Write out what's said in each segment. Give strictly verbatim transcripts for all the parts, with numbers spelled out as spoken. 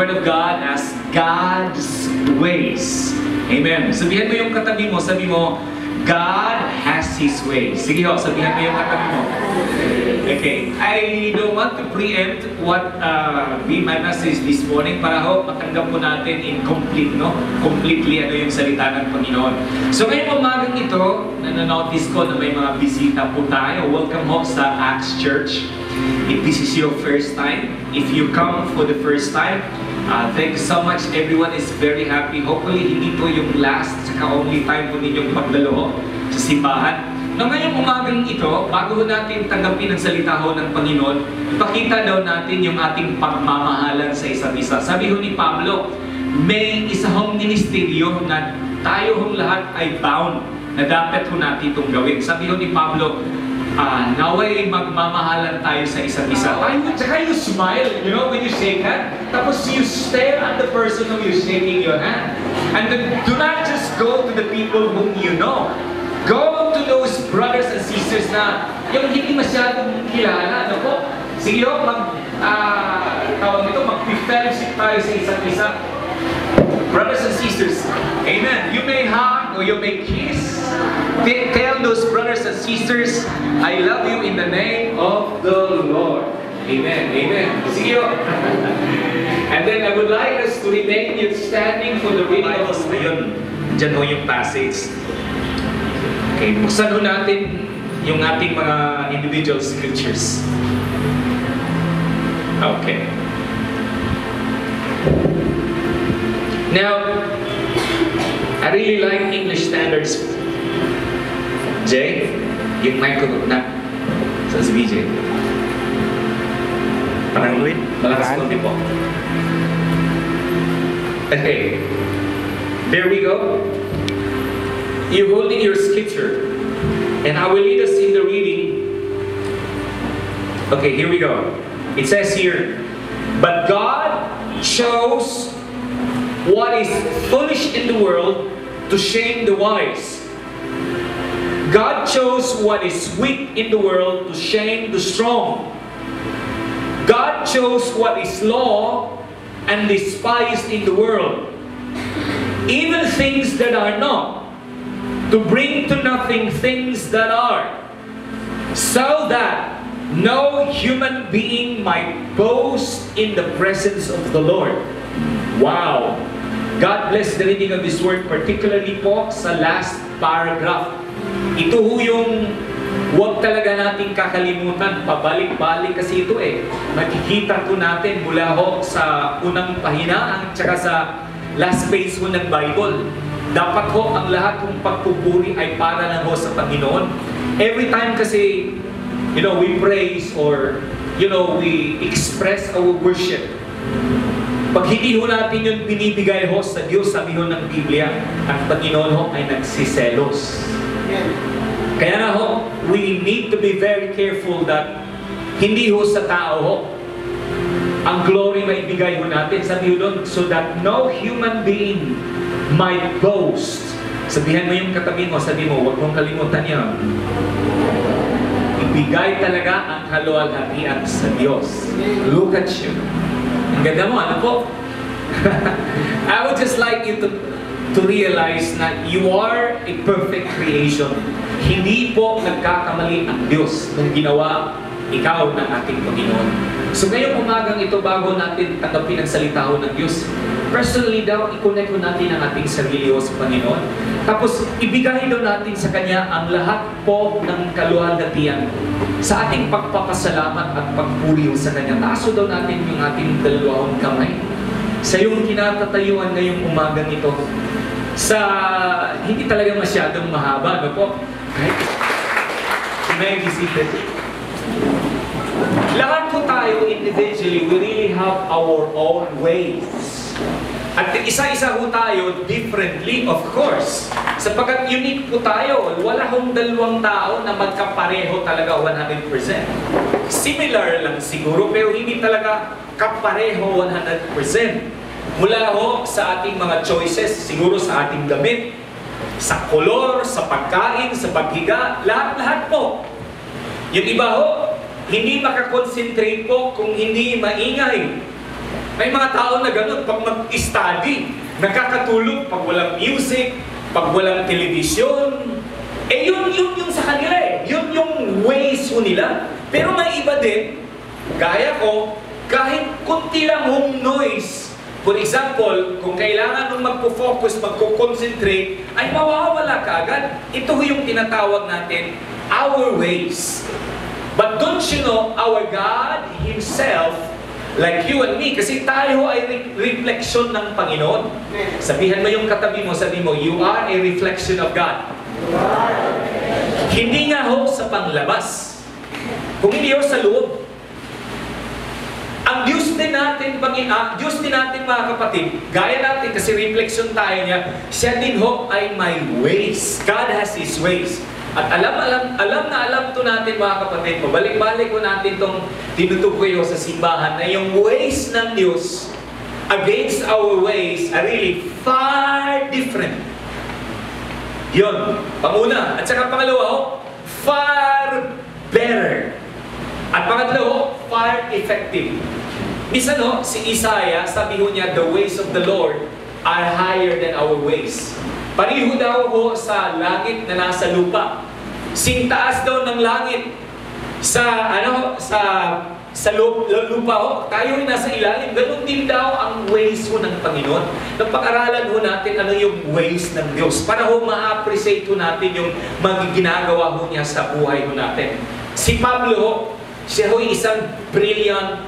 Word of God as God's ways. Amen. Sabihan mo yung katabi mo, sabi mo, God has His ways. Sige ho, sabihan mo yung katabi mo. Okay. I don't want to preempt what uh, be my message this morning para ho, matanggap po natin in complete, no? Completely ano yung salita ng Panginoon. So ngayong umagang ito, na-notice ko na may mga bisita po tayo. Welcome ho sa Acts Church. If this is your first time, if you come for the first time, uh, thank you so much. Everyone is very happy. Hopefully, hindi po yung last saka only time po ninyong pagdalo sa simbahan. No, ngayong umagang ito, bago natin tanggapin ang salita ho ng Panginoon, ipakita daw natin yung ating pagmamahalan sa isa't isa. Sabi ho ni Pablo, may isa hong ministeryo na tayo hong lahat ay bound na dapat ho natin itong gawin. Sabi ho ni Pablo, Ah, naway magmamahalan tayo sa isa't isa. Tayo, tsaka you smile, you know, when you shake hand. Tapos you stare at the person who you're shaking your hand. And then do not just go to the people whom you know. Go to those brothers and sisters na yung hindi masyadong kilala. Ano po? Sige ho, mag, ah, tawag ito, mag-fellowship tayo sa isa't isa. Brothers and sisters, amen. You may hug or you may kiss. Tell those brothers and sisters, I love you in the name of the Lord. Amen. Amen. See you. And then I would like us to remain standing for the reading of the Bible. Diyan ho yung passage. Okay, buksan ho natin yung ating mga individual scriptures. Okay. Now, I really like English standards. Jay, yung mic ko na sa si B J. Parang malakas ko din po. Okay. There we go. You're holding your scripture. And I will lead us in the reading. Okay, here we go. It says here, but God chose what is foolish in the world to shame the wise. God chose what is weak in the world to shame the strong. God chose what is low and despised in the world, even things that are not, to bring to nothing things that are, so that no human being might boast in the presence of the Lord. Wow! God bless the reading of this word, particularly po sa last paragraph. Ito ho yung huwag talaga nating kakalimutan, pabalik-balik kasi ito eh. Makikita po natin mula ho sa unang pahina at saka sa last page ho ng Bible. Dapat ho ang lahat ng pagpupuri ay para lang ho sa Panginoon. Every time kasi, you know, we praise or, you know, we express our worship. Pag hindi ho natin yun binibigay ho sa Diyos, sabi ho ng Biblia, ang Panginoon ho ay nagsiselos. Kaya na ho, we need to be very careful that hindi ho sa tao ho ang glory maibigay ho natin. Sabi ho doon, so that no human being might boast. Sabihan mo yung katabi mo, sabi mo, huwag mong kalimutan yan. Ibigay talaga ang kaluwalhatian sa Diyos. Look at you. Ang ganda mo, ano po? I would just like you to to realize na you are a perfect creation. Hindi po nagkakamali ang Diyos nung ginawa ikaw ng ating Panginoon. So ngayong umagang ito, bago natin tanggapin ang salita ho ng Diyos, personally daw, i-connect ho natin ang ating sarili ho sa Panginoon. Tapos, ibigay daw natin sa Kanya ang lahat po ng kaluwalhatian sa ating pagpapasalamat at pagpuri ho sa Kanya. Taaso daw natin yung ating dalawang kamay sa iyong kinatatayuan ngayong umagang ito. Sa hindi talaga masyadong mahaba, no po? Kahit may visited. Lahat po tayo individually, we really have our own ways. At isa-isa po tayo differently, of course. Sapagkat unique po tayo. Wala hong dalawang tao na magkapareho talaga one hundred percent. Similar lang siguro, pero hindi talaga kapareho one hundred percent. Mula ho sa ating mga choices, siguro sa ating damit, sa kolor, sa pagkain, sa paghiga, lahat-lahat po. Yung iba ho, hindi makakonsentrate po kung hindi maingay. May mga tao na ganun, pag mag-study, nakakatulog pag walang music, pag walang television. Eh yun, yun yung sa kanila eh. Yun yung ways mo nila. Pero may iba din, gaya ko, kahit kunti lang home noise. For example, kung kailangan nung magpo-focus, magko-concentrate, ay mawawala ka agad. Ito yung tinatawag natin, our ways. But don't you know, our God Himself, like you and me, kasi tayo ay re reflection ng Panginoon. Sabihan mo yung katabi mo, sabi mo, you are a reflection of God. Hindi nga ho sa panglabas. Kung hindi ho sa loob. Ang Diyos din natin, Panginoon, Diyos din natin mga kapatid, gaya natin kasi reflection tayo niya, siya din ho ay may ways. God has His ways. At alam, alam, alam na alam to natin mga kapatid, pabalik-balik ko natin itong tinutukoy sa simbahan na yung ways ng Diyos against our ways are really far different. Yun, panguna. At saka pangalawa ho, far better. At pangatlo ho, far effective. Minsan ho, si Isaiah, sabi ho niya, the ways of the Lord are higher than our ways. Pariho daw ho sa langit na nasa lupa. Sintaas daw ng langit sa ano sa sa lupa ho. Tayo ay nasa ilalim. Ganun din daw ang ways ho ng Panginoon. Napag-aralan ho natin ano yung ways ng Diyos para ho ma-appreciate ho natin yung mga ginagawa ho niya sa buhay ho natin. Si Pablo ho, siya ho isang brilliant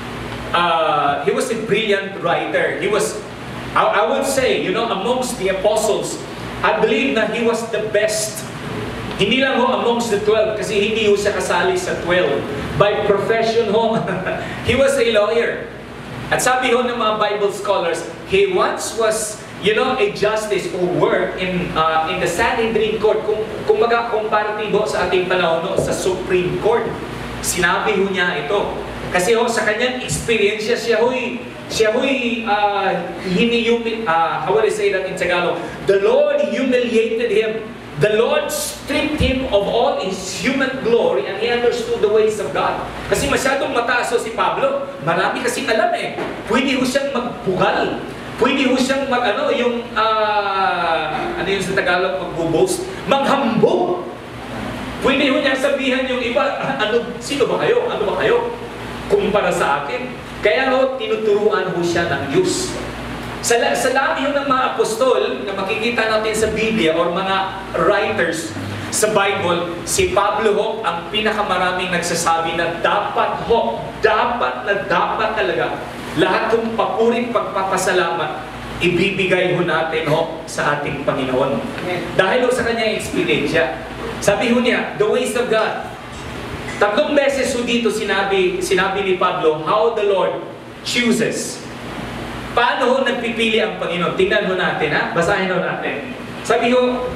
uh, he was a brilliant writer. He was I, I would say, you know, amongst the apostles, I believe na he was the best. Hindi lang ho amongst the twelve, kasi hindi ho siya kasali sa twelve. By profession ho, he was a lawyer. At sabi ho ng mga Bible scholars, he once was, you know, a justice or worked in, uh, in the Sanhedrin court. Kung, kung maga-comparatibo sa ating panahon, no, sa Supreme Court. Sinabi ho niya ito. Kasi ho, sa kanyang experience, siya ho'y Siya ho'y uh, hiniyumi, uh, how would I say that in Tagalog? The Lord humiliated him. The Lord stripped him of all his human glory and he understood the ways of God. Kasi masyadong mataas si Pablo. Marami kasi alam eh. Pwede ho siyang magpugal. Pwede ho siyang mag ano, yung, uh, ano yung sa Tagalog, magbo-boast. Maghambog. Pwede ho niya sabihan yung iba, ano, sino ba kayo? Ano ba kayo? Kumpara sa akin. Kaya ho, tinuturuan ho siya ng Diyos. Sa, sa dami ho ng mga apostol na makikita natin sa Biblia or mga writers sa Bible, si Pablo ho ang pinakamaraming nagsasabi na dapat ho, dapat na dapat talaga, lahat ng papurit pagpapasalamat, ibibigay ho natin ho sa ating Panginoon. Dahil ho sa kanyang experience. Sabi ho niya, the ways of God. Tatlong beses ho dito sinabi, sinabi ni Pablo, how the Lord chooses. Paano ho nagpipili ang Panginoon? Tingnan ho natin, ha? Basahin ho natin. Sabi ho,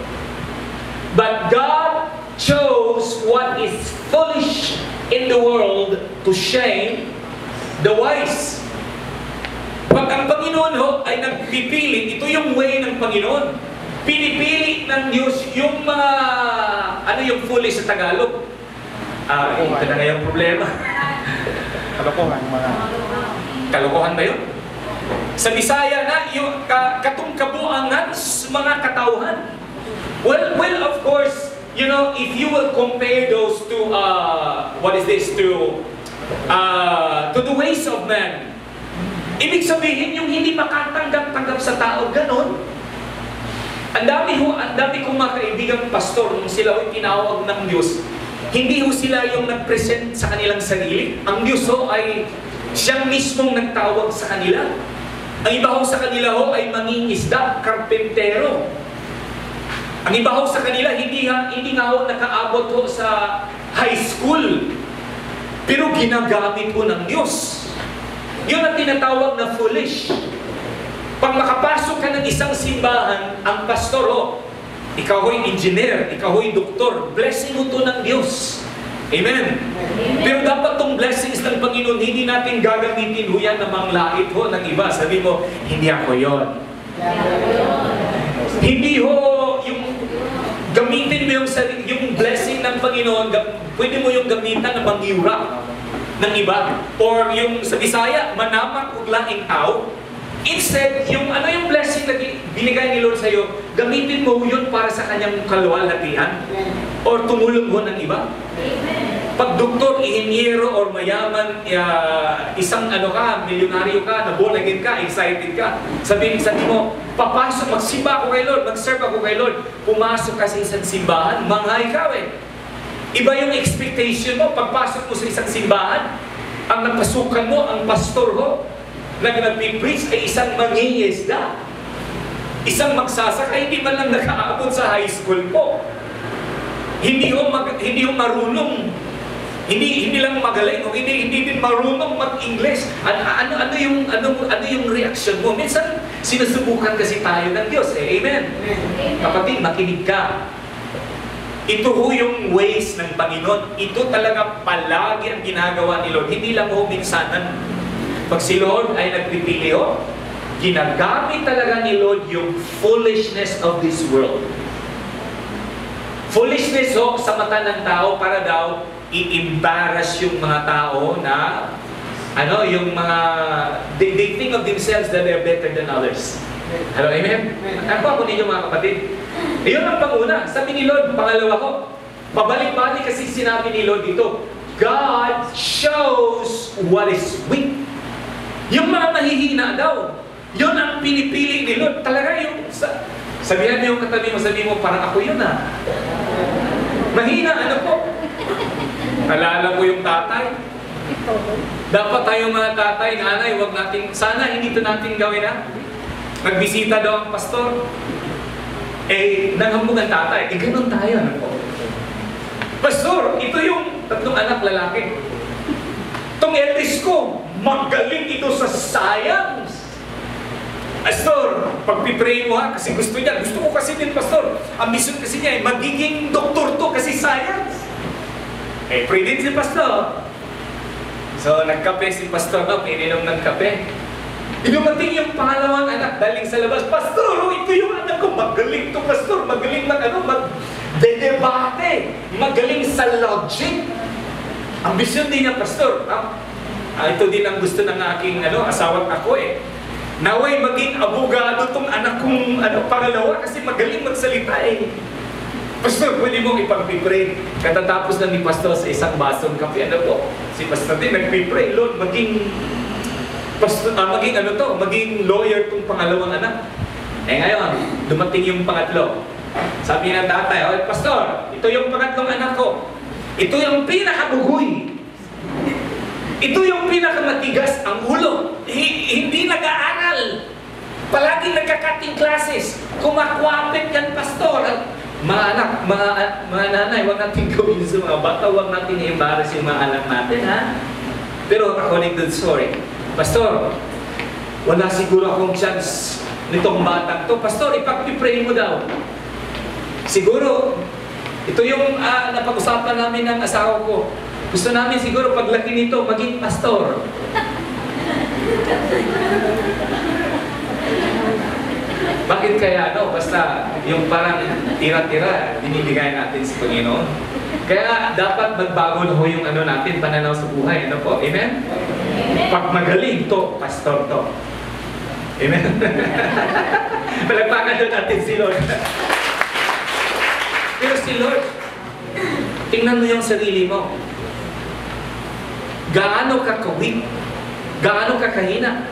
but God chose what is foolish in the world to shame the wise. Pag ang Panginoon ho ay nagpipili, ito yung way ng Panginoon. Pinipili ng Diyos yung mga, ano yung foolish sa Tagalog? Ah, uh, ito na nga yung problema. Kalokohan, mga... Kalokohan ba yun? Sa Bisaya na, yung ka, katong kabuangan mga katauhan. Well, well, of course, you know, if you will compare those to, uh, what is this, to, uh, to the ways of man. Ibig sabihin, yung hindi makatanggap-tanggap sa tao, ganon. Ang dami ho, ang dami kong mga kaibigang pastor, nung sila ho'y tinawag ng Diyos, hindi ho sila yung nag-present sa kanilang sarili. Ang Diyos ho ay siyang mismong nagtawag sa kanila. Ang iba ho sa kanila ho ay mangingisda, karpentero. Ang iba ho sa kanila hindi, ha, hindi nga ho nakaabot ho sa high school. Pero ginagamit ho ng Diyos. Yun ang tinatawag na foolish. Pag makapasok ka ng isang simbahan, ang pastor ho, ikaw ho'y engineer, ikaw ho'y doktor, blessing mo to ng Diyos. Amen. Amen. Pero dapat tong blessings ng Panginoon, hindi natin gagamitin ho yan na manglait ho ng iba. Sabi mo, hindi ako yon. Hindi ho, yung gamitin mo yung, yung blessing ng Panginoon, pwede mo yung gamitan na mangiura. ng iba. Or yung sa Bisaya, manamak ug laing tao. Instead, yung ano yung blessing na binigay ni Lord sa iyo, gamitin mo yun para sa kanyang kaluwalhatian or tumulong mo ng iba. Pag doktor, inhinyero, or mayaman, uh, isang ano ka, milyonaryo ka, nabulagin ka, excited ka, sabihin, sabihin mo, papasok, magsimba ako kay Lord, mag-serve ako kay Lord, pumasok ka sa isang simbahan, manghay ka eh. Iba yung expectation mo, pagpasok mo sa isang simbahan, ang napasukan mo, ang pastor ho, na nag-preach ay isang mangingisda. Isang magsasaka, hindi man lang nakaabot sa high school po. Hindi ho, mag, hindi ho marunong. Hindi hindi lang magaling, o hindi hindi din marunong mag-English. Ano ano ano yung ano ano yung reaction mo? Minsan sinusubukan kasi tayo ng Diyos, eh. Amen. Kapatid, makinig ka. Ito ho yung ways ng Panginoon. Ito talaga palagi ang ginagawa ni Lord. Hindi lang ho minsanan. Pag si Lord ay nagpipili ho, ginagamit talaga ni Lord yung foolishness of this world. Foolishness ho sa mata ng tao para daw i-embarrass yung mga tao na ano, yung mga they, they think of themselves that they're better than others. Hello, amen? Ako ako ninyo mga kapatid. Iyon ang panguna. Sabi ni Lord, pangalawa ko, pabalik-balik kasi sinabi ni Lord dito, God shows what is weak. Yung mga mahihina daw, yun ang pinipili ni Lord. Talaga yung, sa, sabihan mo yung katabi mo, sabihin mo, parang ako yun ah. Mahina, ano po? Alala mo yung tatay? Dapat tayong mga tatay, nanay, wag natin, sana hindi ito natin gawin ha. Nagbisita daw ang pastor. Eh, nanghambog ang tatay. Eh, ganun tayo, ano po? Pastor, ito yung tatlong anak lalaki. Itong eldest ko, magaling ito sa science. Pastor, pagpipray mo ha, kasi gusto niya. Gusto ko kasi din, pastor. Ang mission kasi niya, eh, magiging doktor to kasi science. Eh, pray din si pastor. So, nagkape si pastor, no? Ininom ng kape. Inumating yung pangalawang anak, daling sa labas, pastor, oh, ito yung anak ko. Magaling to, pastor. Magaling mag, ano, mag-debate. Magaling sa logic. Ambisyon din niya, pastor. Ah, ah, ito din ang gusto ng aking ano, asawat ako eh. Naway maging abogado tong anak kong ano, pangalawa kasi magaling magsalita eh. Pastor, pwede mong ipag-pray. Katatapos na ni pastor sa isang basong kape, ano po? Si pastor din nag-pray, Lord, maging pastor, ah, maging ano to, maging lawyer tong pangalawang anak. Eh ngayon, dumating yung pangatlo. Sabi ng tatay, oh, pastor, ito yung pangatlong anak ko. Ito yung pinakabugoy. Ito yung pinakamatigas ang ulo. Hindi nag-aaral. Palagi nagka-cutting classes. Kumakwapit yan, pastor. Mga anak, mga, mga nanay, huwag natin gawin sa mga bata, huwag natin i-embarrass yung mga anak natin, ha? Pero according to the story, pastor, wala siguro akong chance nitong batang to. Pastor, ipag-pray mo daw. Siguro, ito yung uh, napag-usapan namin ng asawa ko. Gusto namin siguro paglaki nito, maging pastor. Bakit kaya no? Basta yung parang tira-tira, binibigay natin sa Panginoon. Kaya dapat magbago na ho yung ano natin, pananaw sa buhay. Ano po? Amen? Amen. Pag magaling to, pastor to. Amen? Palagpakan doon natin si Lord. Pero si Lord, tingnan mo yung sarili mo. Gaano ka kawit? Gaano ka kahina?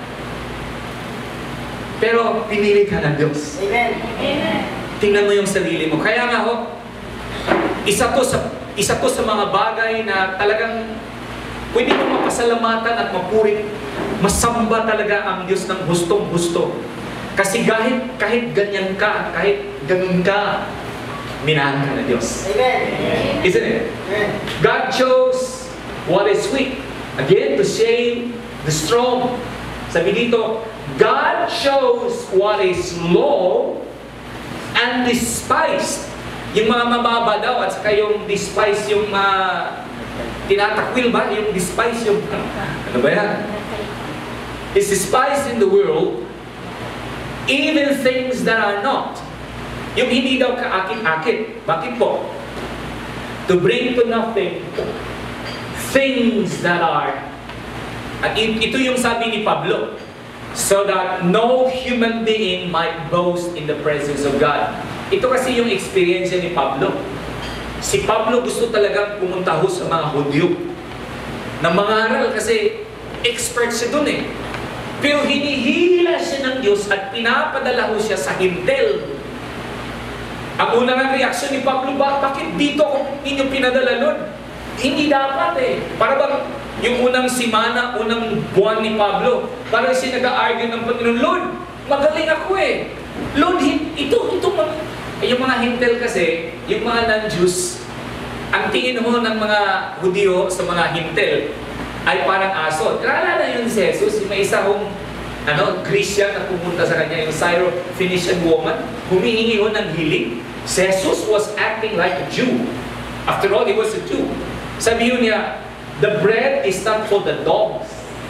Pero pinili ka ng Diyos. Amen. Amen. Tingnan mo yung sarili mo. Kaya nga ho, isa to sa, isa to sa mga bagay na talagang pwede mo mapasalamatan at mapurit. Masamba talaga ang Diyos ng hustong-husto. Kasi kahit, kahit ganyan ka, kahit ganun ka, minahal ka ng Diyos. Amen. Isn't it? Amen. God chose what is weak. Again, to shame the strong. Sabi dito, God shows what is low and despised. Yung mga mababa daw at saka yung despise, yung mga tinatakwil ba? Yung despise, yung ano ba yan? Is despised in the world, even things that are not. Yung hindi daw kaakit-akit. Bakit po? To bring to nothing things that are, at ito yung sabi ni Pablo, so that no human being might boast in the presence of God. Ito kasi yung experience ni Pablo. Si Pablo gusto talagang pumunta ho sa mga Hudyo na mangaral kasi expert siya dun eh. Pero hinihila siya ng Diyos at pinapadala ho siya sa hintel. Ang unang reaksyon ni Pablo, ba, bakit dito ako ninyo pinadala, Lord? Hindi dapat eh. Para bang yung unang simana, unang buwan ni Pablo, parang siya nag-argue ng Panginoon, Lord, magaling ako eh. Lord, ito, ito, yung mga hintel kasi, yung mga non-Jews, ang tingin mo ng mga Hudyo sa mga hintel ay parang aso. Naalala yun si Jesus, yung may isa hong ano, Christian na pumunta sa kanya, yung Syro-Phoenician woman, humihingi ho ng healing. Jesus was acting like a Jew. After all, he was a Jew. Sabi yun niya, the bread is not for the dogs.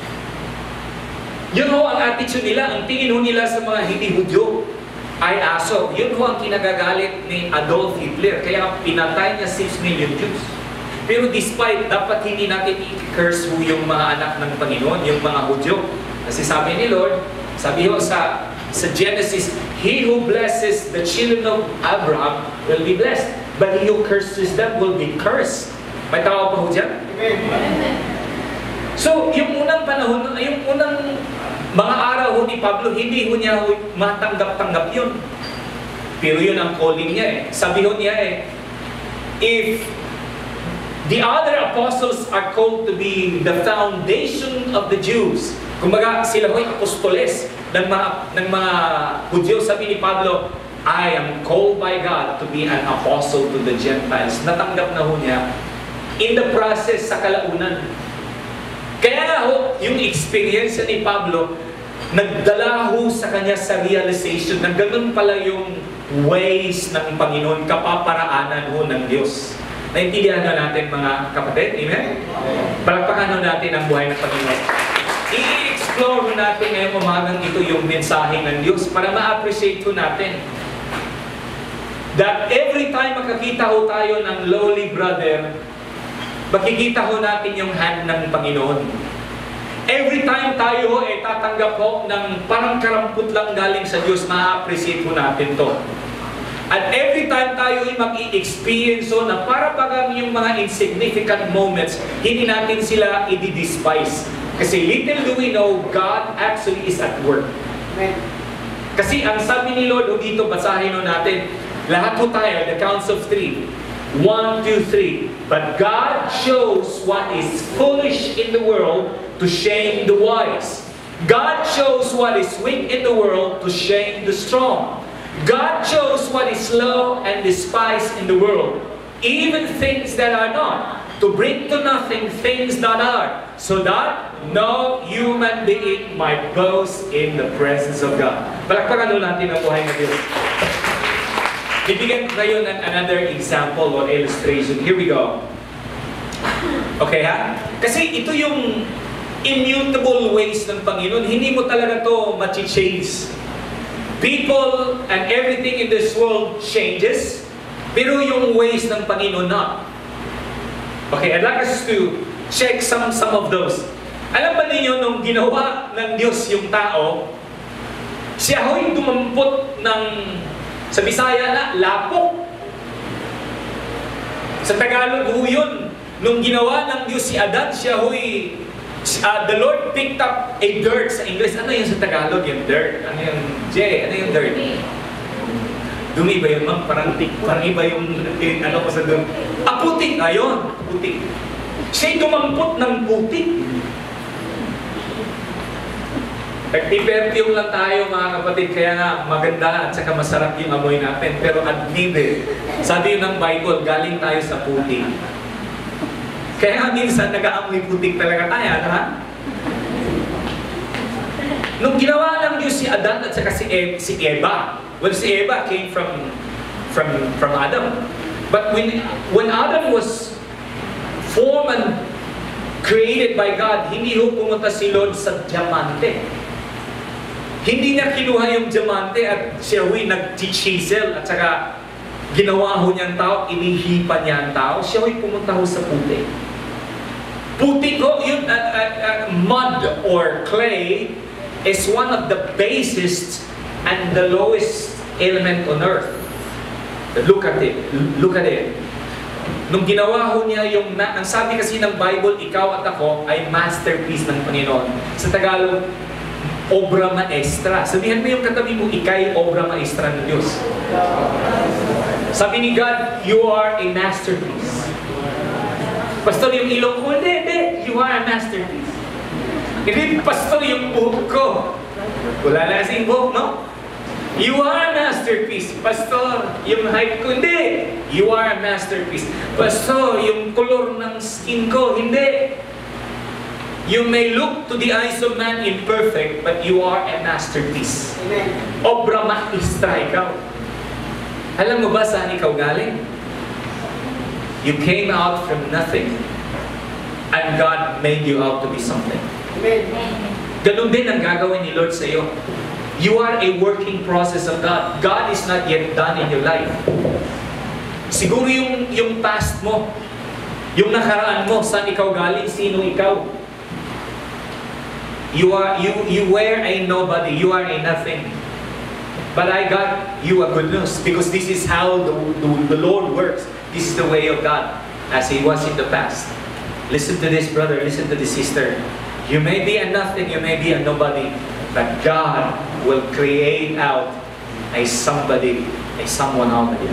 Yun ho ang attitude nila, ang tingin ho nila sa mga hindi Hudyo ay aso. Yun ho ang kinagagalit ni Adolf Hitler. Kaya pinatay niya six million Jews. Pero despite, dapat hindi natin i-curse ho yung mga anak ng Panginoon, yung mga Hudyo. Kasi sabi ni Lord, sabi ho sa, sa Genesis, he who blesses the children of Abraham will be blessed. But he who curses them will be cursed. May tawag pa ho dyan? Amen. So, yung unang panahon, yung unang mga araw ho ni Pablo, hindi ho niya ho matanggap-tanggap yun. Pero yun ang calling niya eh. Sabi ho niya eh, if the other apostles are called to be the foundation of the Jews, kumbaga sila ho'y apostoles ng mga, ng mga Hudyo, sabi ni Pablo, I am called by God to be an apostle to the Gentiles. Natanggap na ho niya in the process sa kalaunan. Kaya nga ho, yung experience ni Pablo, nagdala ho sa kanya sa realization na ganun pala yung ways ng Panginoon, kapaparaanan ho ng Diyos. Naintindihan na natin mga kapatid, amen? Palakpakan ho natin ang buhay ng Panginoon. I-explore ho natin ngayong umagang ito yung mensahe ng Diyos para ma-appreciate ho natin that every time makakita ho tayo ng lowly brother, makikita ho natin yung hand ng Panginoon. Every time tayo ho ay tatanggap ho ng parang karampot lang galing sa Diyos, ma-appreciate ho natin to. At every time tayo ay mag-i-experience ho na para bagang yung mga insignificant moments, hindi natin sila i-despise. Kasi little do we know, God actually is at work. Amen. Kasi ang sabi ni Lord, o dito, basahin ho natin, lahat ho tayo, the counts of three. One, two, three. But God chose what is foolish in the world to shame the wise. God chose what is weak in the world to shame the strong. God chose what is low and despised in the world, even things that are not, to bring to nothing things that are, so that no human being might boast in the presence of God. Palakpakan doon natin ang buhay ng Diyos. Bibigyan ko kayo ng another example or illustration. Here we go. Okay ha? Kasi ito yung immutable ways ng Panginoon. Hindi mo talaga to machi-change. People and everything in this world changes, pero yung ways ng Panginoon not. Okay, I'd like us to check some some of those. Alam ba ninyo, nung ginawa ng Diyos yung tao, siya ho'y dumampot ng, sa Bisaya na, lapok. Sa Tagalog ho yun, nung ginawa ng Diyos si Adan, siya ho'y, uh, the Lord picked up a dirt sa English. Ano yun sa Tagalog? Yung dirt? Ano yung, Jay, ano yung dirt? Dumi ba yun, ma'am? Parang, parang iba yung, eh, ano ko sa dun. Ah, putik! Ayun, putik. Siya'y dumampot ng putik. Nag-perfume lang tayo mga kapatid, kaya nga maganda at saka masarap yung amoy natin. Pero admitted, sabi yun ng Bible, galing tayo sa putik. Kaya nga minsan nag-aamoy putik talaga tayo, ha? Nung ginawa ng Diyos si Adan at saka si, e si Eva, well, si Eva came from, from, from Adam. But when, when Adam was formed and created by God, hindi ho pumunta si Lord sa diamante. Hindi niya kinuha yung diamante at siya ho'y nag-chisel at saka ginawa ho niyang tao, inihipa niya ang tao. Siya ho'y pumunta ho sa putik. Putik ho, yun, uh, uh, uh, mud or clay is one of the basest and the lowest element on earth. Look at it. Look at it. Nung ginawa ho niya yung, ang sabi kasi ng Bible, ikaw at ako ay masterpiece ng Panginoon. Sa Tagalog, obra maestra. Sabihan mo yung katabi mo, ikay obra maestra ng Diyos. Sabi ni God, you are a masterpiece. Pastor, yung ilong ko, hindi, hindi. You are a masterpiece. Hindi, Pastor, yung buhok ko. Wala na kasing buhok, no? You are a masterpiece. Pastor, yung height ko, hindi. You are a masterpiece. Pastor, yung color ng skin ko, hindi. You may look to the eyes of man imperfect, but you are a masterpiece. Amen. Obra maestra ikaw. Alam mo ba saan ikaw galing? You came out from nothing, and God made you out to be something. Amen. Ganun din ang gagawin ni Lord sa iyo. You are a working process of God. God is not yet done in your life. Siguro yung, yung past mo, yung nakaraan mo, saan ikaw galing, sino ikaw? You are you you were a nobody, you are a nothing. But I got you a good news, because this is how the, the, the Lord works. This is the way of God, as He was in the past. Listen to this, brother, listen to this, sister. You may be a nothing, you may be a nobody, but God will create out a somebody, a someone out of you.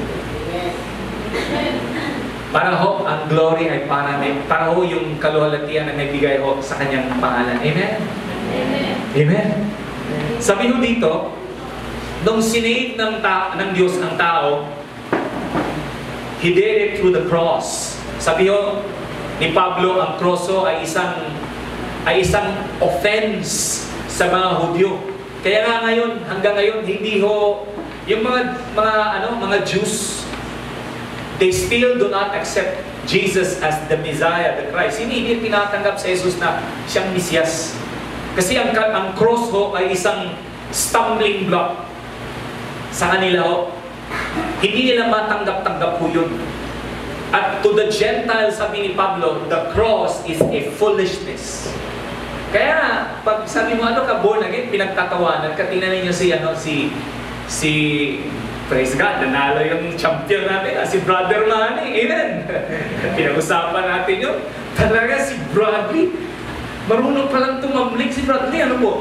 Para ho, ang glory ay para, para ho yung kaluhalatian na may bigay ho sa kanyang pangalan. Amen? Amen. Amen. Sabi ho dito, nung sinave ng, ta ng Diyos ang tao, He did it through the cross. Sabi ho ni Pablo, ang kroso ay isang ay isang offense sa mga Hudyo. Kaya nga ngayon, hanggang ngayon, hindi ho, yung mga, mga, ano, mga Jews, they still do not accept Jesus as the Messiah, the Christ. Hindi, hindi tinatanggap sa Jesus na siyang Mesiyas. Kasi ang, ang cross ho ay isang stumbling block sa kanila ho. Hindi nila matanggap-tanggap po yun. At to the Gentiles, sabi ni Pablo, the cross is a foolishness. Kaya, pag sabi mo, ano ka, born again, pinagtatawanan ka, tingnan ninyo si, ano, si, si, praise God, nanalo yung champion natin, ah, si Brother Manny, amen. Pinag-usapan natin yun. Talaga si Bradley, marunong palang tumambling si Bradley, ano po?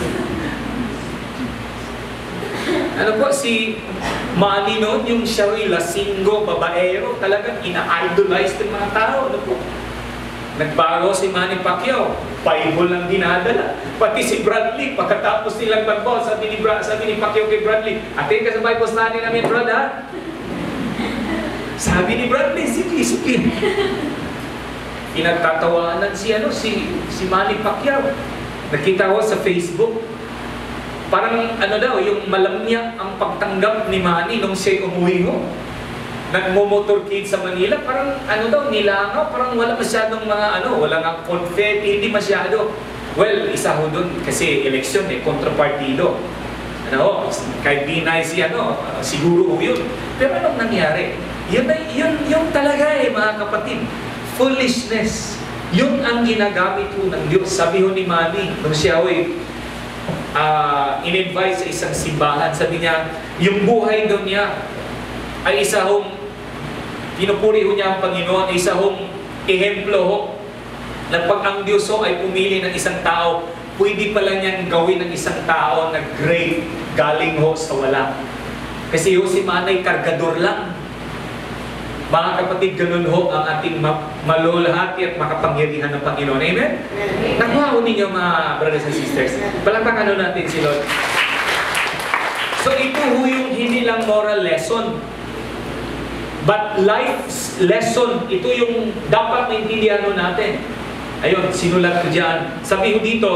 Ano po, si Manny noon, yung siya rin, lasinggo, babaero, talagang ina-idolize ng mga tao, ano po? Nagbago si Manny Pacquiao, Bible lang dinadala. Pati si Bradley, pagkatapos nilang magbaw, sabi ni, sabi ni Pacquiao kay Bradley, atin ka sa Bible study namin, Brad, ha? Sabi ni Bradley, sige, sige. Pinagtatawanan si, ano, si, si Manny Pacquiao. Nakita ko sa Facebook, parang ano daw, yung malamya ang pagtanggap ni Manny nung siya umuwi ho. Nagmo-motorcade sa Manila, parang ano daw, nilangaw, parang wala masyadong mga ano, wala nga confetti, hindi masyado. Well, isa ho dun, kasi eleksyon eh, kontrapartido. Ano, kahit di nice si ano, siguro ho yun. Pero anong nangyari? Yun, yun, yun talaga eh, mga kapatid. Foolishness. Yun ang ginagamit ho ng Diyos. Sabi ho ni Manny, nung siya ho eh, uh, in-advise sa isang simbahan, sabi niya, yung buhay daw niya ay isa hong pinupuri ho niya ang Panginoon, isa hong ehemplo ho na pag ang Diyos ho ay pumili ng isang tao, pwede pala niyang gawin ng isang tao na great galing ho sa wala. Kasi ho si Manay kargador lang. Mga kapatid, ganun ho ang ating malulahati at makapangyarihan ng Panginoon. Amen? Nakuha ho ninyo mga brothers and sisters. Palakpakan ho natin si Lord. So ito ho yung hindi lang moral lesson, but life's lesson. Ito yung dapat maintindihan natin. Ayun, sinulat ko dyan. Sabi ko dito,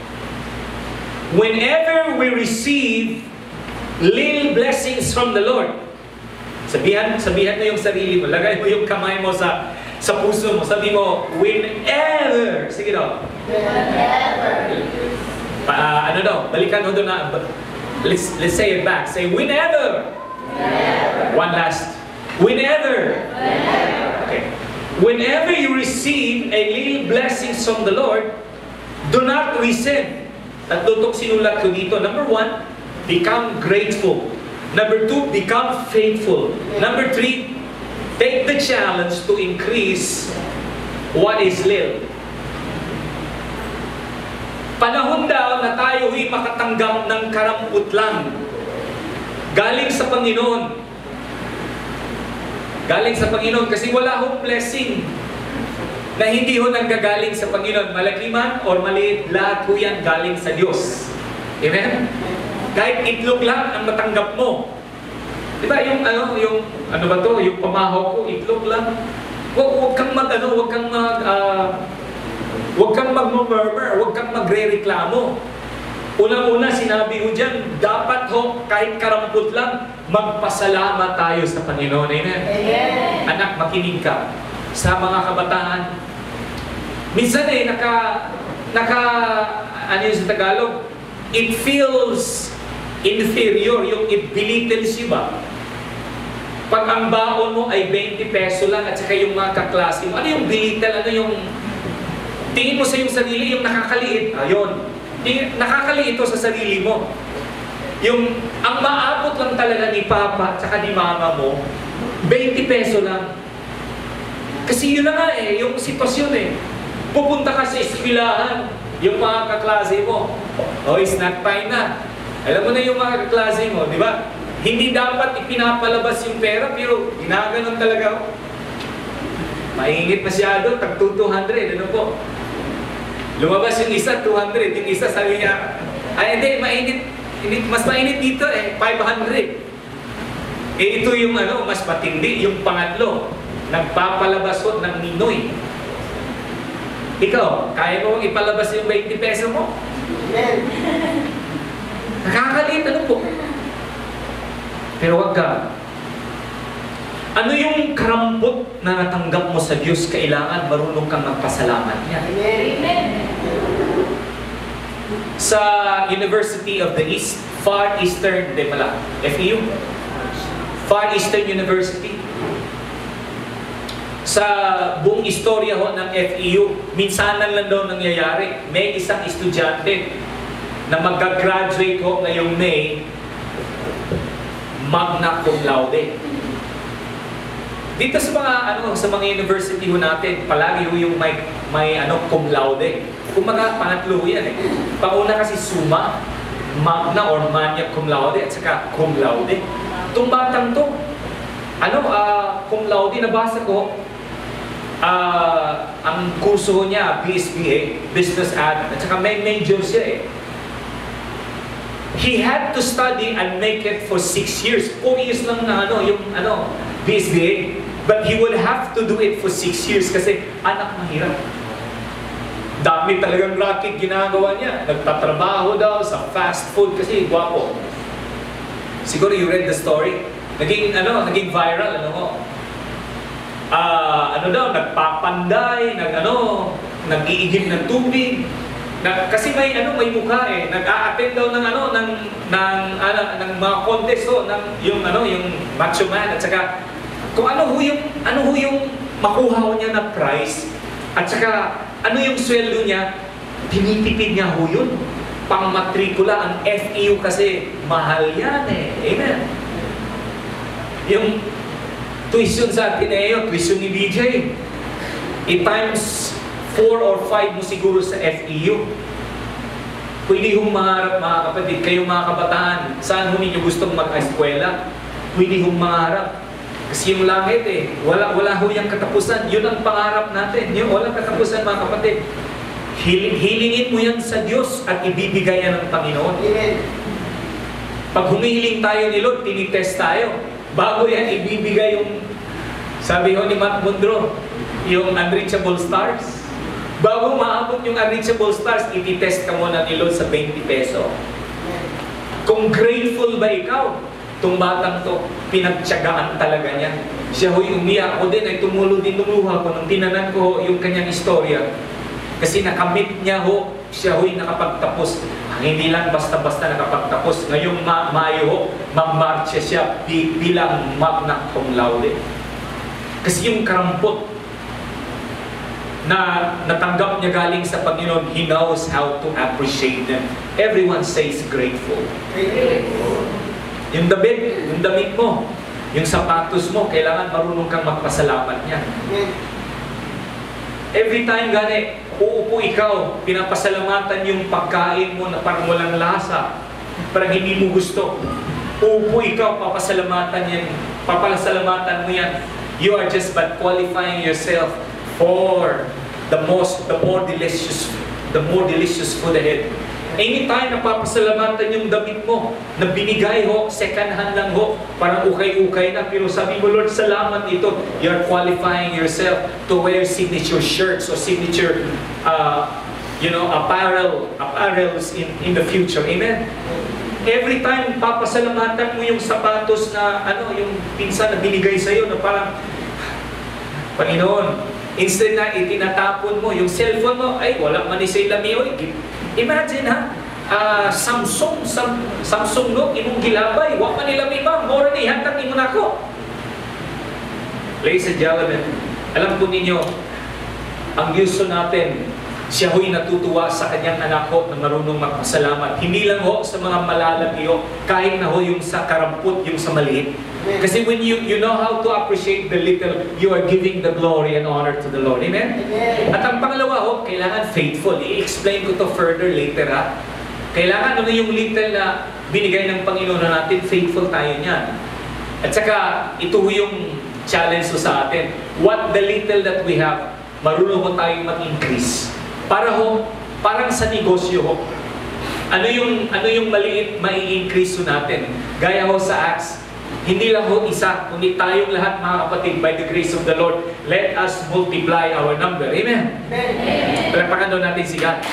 whenever we receive little blessings from the Lord, sabihan, sabihan mo yung sarili mo, lagay mo yung kamay mo sa sa puso mo, sabi mo, whenever, sige daw. Whenever. Pa, uh, ano daw, balikan mo doon na, let's, let's say it back. Say, whenever. Whenever. One last. Whenever. Whenever. Okay. Whenever you receive a little blessings from the Lord, do not resent. Tatlong sinulat ko dito. Number one, become grateful. Number two, become faithful. Number three, take the challenge to increase what is little. Panahon daw na tayo'y makatanggap ng karamputlan galing sa Panginoon. Galing sa Panginoon kasi wala hong blessing na hindi ho nanggagaling sa Panginoon. Malaki man or maliit, lahat ho yan galing sa Diyos. Amen? Kahit itlog lang ang matanggap mo. Di ba yung ano, yung ano ba to, yung pamahaw ko, itlog lang. Huwag, huwag kang mag ano, huwag kang mag uh, huwag kang mag-murmur, huwag kang magre-reklamo. Unang-una, sinabi ko dyan, dapat ho, kahit karampot lang, magpasalamat tayo sa Panginoon. Amen? Amen. Anak, makinig ka sa mga kabataan. Minsan eh, naka, naka, ano yun sa Tagalog? It feels inferior, yung it belittles you ba? Pag ang baon mo ay twenty peso lang at saka yung mga kaklase mo, ano yung belittle, ano yung tingin mo sa yung sarili, yung nakakaliit, ayun. Tingin, nakakaliit ito sa sarili mo. Yung, ang maabot lang talaga ni Papa at saka ni Mama mo, twenty peso lang. Kasi yun na nga eh, yung sitwasyon eh. Pupunta ka sa eskwelahan, yung mga kaklase mo, oh, snack time na. Alam mo na yung mga kaklase mo, di ba? Hindi dapat ipinapalabas yung pera, pero ginaganon talaga. Maingit masyado, tag two hundred, ano po? Lumabas yung isa, two hundred. Yung isa sabi niya, ay hindi, mainit. Mas mainit dito eh, five hundred. Eh ito yung ano, mas matindi. Yung pangatlo, nagpapalabas ho ng ninoy. Ikaw, kaya mo ipalabas yung twenty peso mo? Nakakaliit, ano po? Pero wag ka. Ano yung karampot na natanggap mo sa Diyos? Kailangan marunong kang magpasalamat niya. Amen. Sa University of the East, Far Eastern, di pala, F E U, Far Eastern University. Sa buong istorya ho ng F E U, minsanan lang daw nangyayari. May isang estudyante na mag-graduate ho ngayong May, magna cum laude. Dito sa mga ano sa mga university ho natin, palagi ho yung may may ano cum laude. Kumaga pangatlo yan eh. Pauna kasi summa, magna or magna cum laude at saka cum laude. Itong batang to, ano, uh, cum laude, nabasa ko, uh, ang kurso niya, B S B A, Business Ad, at saka may major siya eh. He had to study and make it for six years. Four years lang na ano, yung ano, B S B A. But he would have to do it for six years kasi anak mahirap. Dami talagang racket ginagawa niya. Nagtatrabaho daw sa fast food kasi gwapo. Siguro you read the story. Naging ano, naging viral ano ko. Ah, uh, ano daw, nagpapanday, nag ano, nag-iigib ng tubig. Na, kasi may ano, may mukha eh. Nag-a-attend daw ng ano, ng ng ano, ng mga contest oh, ng yung ano, yung macho man at saka kung ano ho yung ano ho yung makuha ho niya na prize at saka ano yung sweldo niya, tinitipid niya ho yun. Pang matrikula ang F E U kasi mahal yan eh. Amen. Yung tuition sa Ateneo, tuition ni D J, i-times four or five mo siguro sa F E U. Pwede hong mangarap mga kapatid, kayong mga kabataan, saan ho ninyo gustong mag-eskwela? Pwede hong mangarap. Kasi yung langit eh, wala, wala ho yung katapusan. Yun ang pangarap natin. Yung walang katapusan mga kapatid. Hiling, hilingin mo yan sa Diyos at ibibigay yan ng Panginoon. Amen. Pag humihiling tayo ni Lord, tinitest tayo. Bago yan, ibibigay yung, sabi ho ni Matt Mundro, yung unreachable stars. Bago maabot yung unreachable stars, ititest ka muna ni Lord sa twenty peso. Kung grateful ba ikaw, itong batang to, pinagtyagaan talaga niya. Siya ho'y umiyak. Ako din ay tumulo din ng luha ko nung tinanan ko yung kanyang istorya. Kasi nakamit niya ho, siya ho'y nakapagtapos. Hindi lang basta-basta nakapagtapos. Ngayong ma Mayo ho, mamarcha siya bilang magna cum laude. Kasi yung karampot na natanggap niya galing sa Panginoon, he knows how to appreciate them. Everyone says grateful. Yung damit, yung damit mo, yung sapatos mo, kailangan marunong kang magpasalamat niya. Every time gani, uupo ikaw, pinapasalamatan yung pagkain mo na parang walang lasa, parang hindi mo gusto. Uupo ikaw, papasalamatan yan, papasalamatan mo yan. You are just but qualifying yourself for the most, the more delicious, the more delicious food ahead. Anytime napapasalamatan yung damit mo, na binigay ho, second hand lang ho, parang ukay-ukay na, pero sabi mo, Lord, salamat ito. You're qualifying yourself to wear signature shirts or signature, uh, you know, apparel, apparels in, in the future. Amen? Every time papasalamatan mo yung sapatos na, ano, yung pinsan na binigay sa'yo, na parang, Panginoon, instead na itinatapon mo, yung cellphone mo, ay, wala man isa'y lamiyo. Imagine ha, uh, Samsung, Sam, Samsung no, imong gilabay, wala man nilami ba, more na ihatag mo na ako. Ladies and gentlemen, alam po ninyo, ang gusto natin, siya ho'y natutuwa sa kanyang anak ho na marunong magpasalamat. Hindi lang ho sa mga malalaki ho, kahit na ho yung sa karamput, yung sa maliit. Kasi when you you know how to appreciate the little, you are giving the glory and honor to the Lord. Amen? Amen. At ang pangalawa ho, kailangan faithful. I-explain ko to further later ha. Kailangan ano yung little na binigay ng Panginoon na natin, faithful tayo niyan. At saka, ito ho yung challenge ho sa atin. What the little that we have, marunong ho tayong mag-increase. Para ho, parang sa negosyo ho. Ano yung, ano yung maliit, mai-increase ho natin. Gaya ho sa Acts, hindi lang ho isa, kundi tayong lahat mga kapatid, by the grace of the Lord, let us multiply our number. Amen? Amen. Palapakan daw natin si God.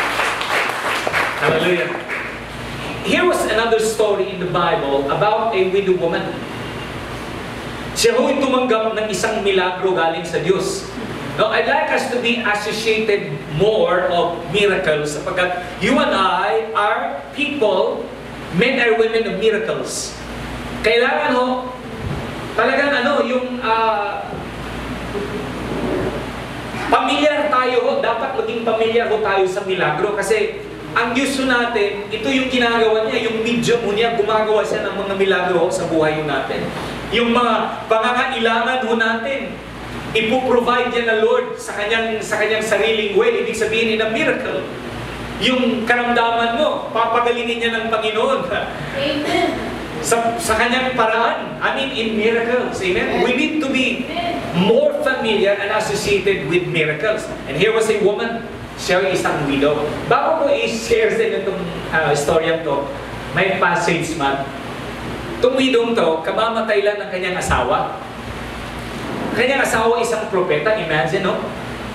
Hallelujah. Here was another story in the Bible about a widow woman. Siya ho'y tumanggap ng isang milagro galing sa Diyos. Now, I'd like us to be associated more of miracles sapagkat you and I are people, men and women of miracles. Kailangan ho, talagang ano, yung uh, pamilyar tayo ho, dapat maging pamilyar ho tayo sa milagro kasi ang Diyos natin, ito yung ginagawa niya, yung medium ho niya, gumagawa siya ng mga milagro ho sa buhay ho natin. Yung mga pangangailangan ho natin, ipoprovide niya na Lord sa kanyang, sa kanyang sariling way, ibig sabihin in a miracle. Yung karamdaman mo, papagalingin niya ng Panginoon. Amen. Sa, sa kanyang paraan, I mean in miracles. Amen? We need to be more familiar and associated with miracles. And here was a woman, siya ay isang widow. Bago ko i-share sa inyo itong uh, story to, may passage man. Itong widow to, kamamatay lang ng kanyang asawa. Kanyang asawa isang propeta, imagine, no?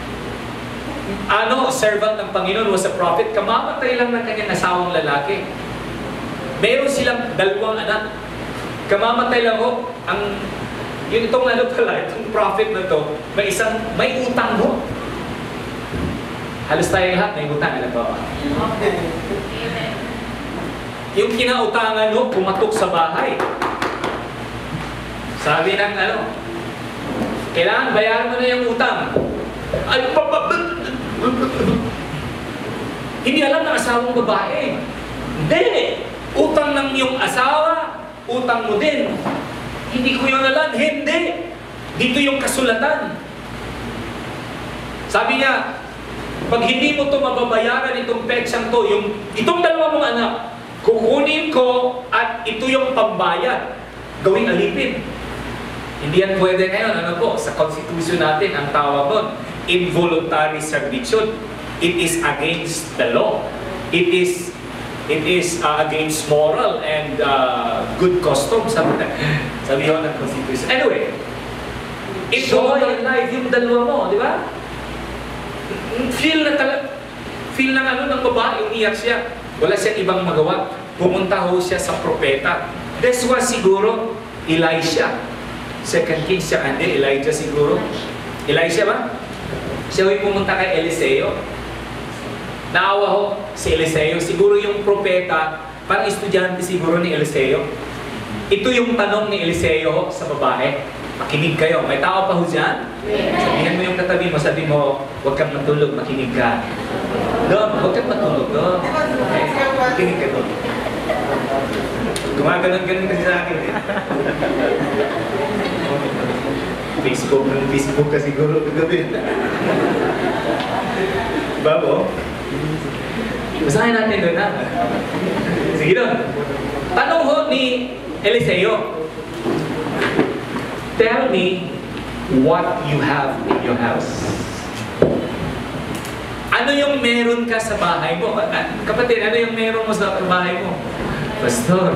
Ano, servant ng Panginoon, was a prophet, kamamatay lang ng kanyang asawang lalaki. Meron silang dalawang anak. Kamamatay lang ho, ang, yun itong ano pala, itong prophet na to, may isang, may utang ho. Halos tayo lahat, may utang, alam ba? Yung kinautangan ho, pumatok sa bahay. Sabi ng ano, kailangan bayaran mo na yung utang. Ay, hindi alam ng asawang babae. Hindi. Utang ng yung asawa, utang mo din. Hindi ko yun alam. Hindi. Dito yung kasulatan. Sabi niya, pag hindi mo to mababayaran itong petsang to, yung, itong dalawa mong anak, kukunin ko at ito yung pambayad. Gawing alipin. Hindi yan pwede ngayon. Ano po? Sa constitution natin, ang tawag nun, involuntary servitude. It is against the law. It is it is uh, against moral and uh, good custom. Sabi na, sabi yun ng constitution. Anyway, it's all in life. Yung dalawa mo, di ba? Feel na talaga, feel na ano ng babae, umiyak siya. Wala siyang ibang magawa. Pumunta ho siya sa propeta. This was siguro Elisha. Second Kings siya, hindi, Elijah siguro. Elisha ba? Siya ho'y pumunta kay Eliseo. Naawa ho si Eliseo. Siguro yung propeta, parang estudyante siguro ni Eliseo. Ito yung tanong ni Eliseo ho sa babae. Makinig kayo. May tao pa ho dyan? Sabihan mo yung katabi mo, sabi mo, huwag kang matulog, makinig ka. Doon, huwag kang matulog. Doon. Okay? Makinig ka doon. Gumaganon-ganon kasi sa akin. Eh. Facebook ng Facebook ka siguro kagabi. Babo? Basahin natin doon na. Sige doon. Tanong ho ni Eliseo, tell me what you have in your house. Ano yung meron ka sa bahay mo? Kapatid, ano yung meron mo sa bahay mo? Pastor,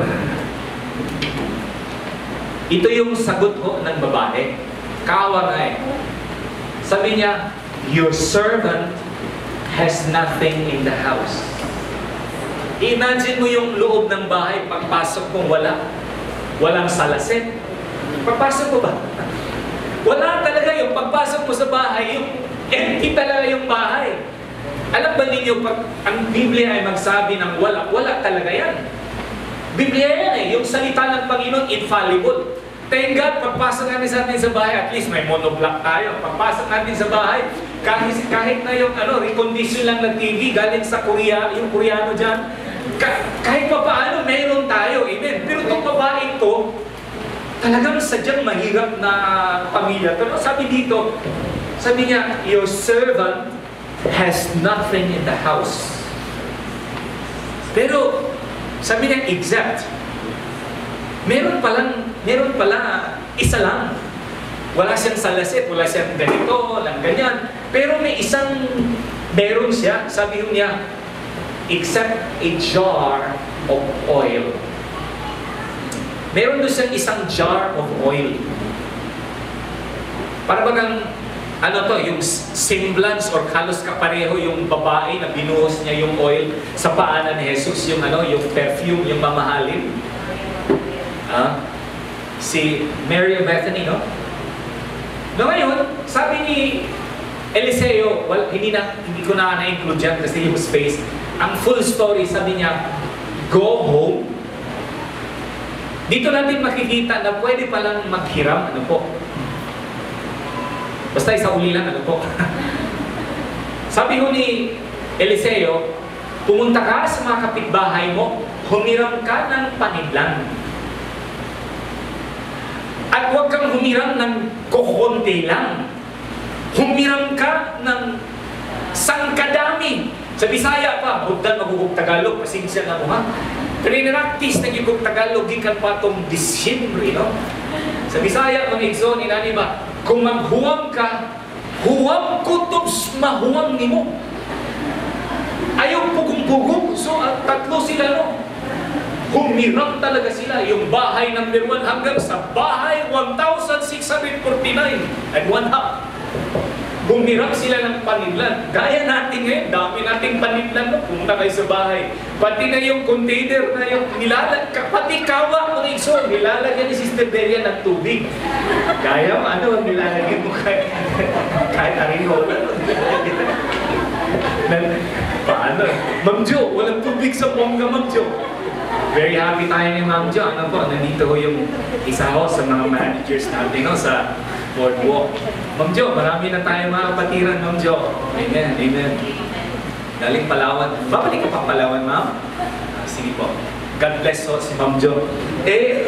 ito yung sagot ko ng babae. Kawa nga eh. Sabi niya, your servant has nothing in the house. Imagine mo yung loob ng bahay, pagpasok mo wala. Walang salasin. Pagpasok mo ba? Wala talaga yung pagpasok mo sa bahay, yung empty talaga yung bahay. Alam ba ninyo, pag ang Biblia ay magsabi ng wala, wala talaga yan. Biblia yan eh, yung salita ng Panginoon, infallible. Thank God, pagpasok natin sa atin sa bahay, at least may monoblock tayo. Pagpasok natin sa bahay, kahit, kahit na yung ano, recondition lang ng T V, galing sa Korea, yung Koreano dyan, ka, kahit pa paano, meron tayo, amen. Pero itong babaeng to, talagang sadyang mahirap na pamilya. Pero sabi dito, sabi niya, your servant has nothing in the house. Pero, sabi niya, exact. Meron palang, meron pala isa lang. Wala siyang salasit, wala siyang ganito, walang ganyan. Pero may isang, meron siya, sabi niya, except a jar of oil. Meron doon siyang isang jar of oil. Para bagang, ano to, yung semblance or halos kapareho yung babae na binuhos niya yung oil sa paanan ni Jesus, yung ano, yung perfume, yung mamahalin. Ah, si Mary of Bethany, no? No, ngayon, sabi ni Eliseo, well, hindi, na, hindi ko na na-include dyan kasi yung space. Ang full story, sabi niya, go home. Dito natin makikita na pwede palang maghiram, ano po? Basta isa uli lang, ano po? Sabi ko ni Eliseo, pumunta ka sa mga kapitbahay mo, humiram ka ng panidlan. At huwag kang humiram ng kukunti lang. Humiram ka ng sangkadami. Sa Bisaya pa, Buddan magugog Tagalog, pasensya na mo ha. Pero inaractis na yung Tagalog, gikan pa itong Disyembre, no? Sa Bisaya, mga igsoon, inani ba, kung maghuwam ka, huwam kutubs mahuwam ni mo. Ayaw pugong-pugong, so at tatlo sila, no? Humiram talaga sila, yung bahay number one hanggang sa bahay one thousand six hundred forty-nine and one half. Humiram sila ng panidlan. Gaya natin ngayon, dami nating panidlan. No? Pumunta kayo sa bahay. Pati na yung container na yung nilalag, pati kawa ng iso, nilalagyan ni Sister Delia ng tubig. Gaya mo, ano ang nilalagyan mo kahit, kahit arinola. Paano? Ma'am Jo, walang tubig sa bongga, Ma'am Jo. Very happy tayo ni Ma'am Jo. Ano po, nandito ko yung isa ko sa mga managers natin no, sa boardwalk. Ma'am Jo, marami na tayo mga kapatiran, Ma'am Jo. Amen, amen. Galing Palawan. Babalik ka pa Palawan, Ma'am? Ah, sige po. God bless ho si Ma'am Jo. Eh,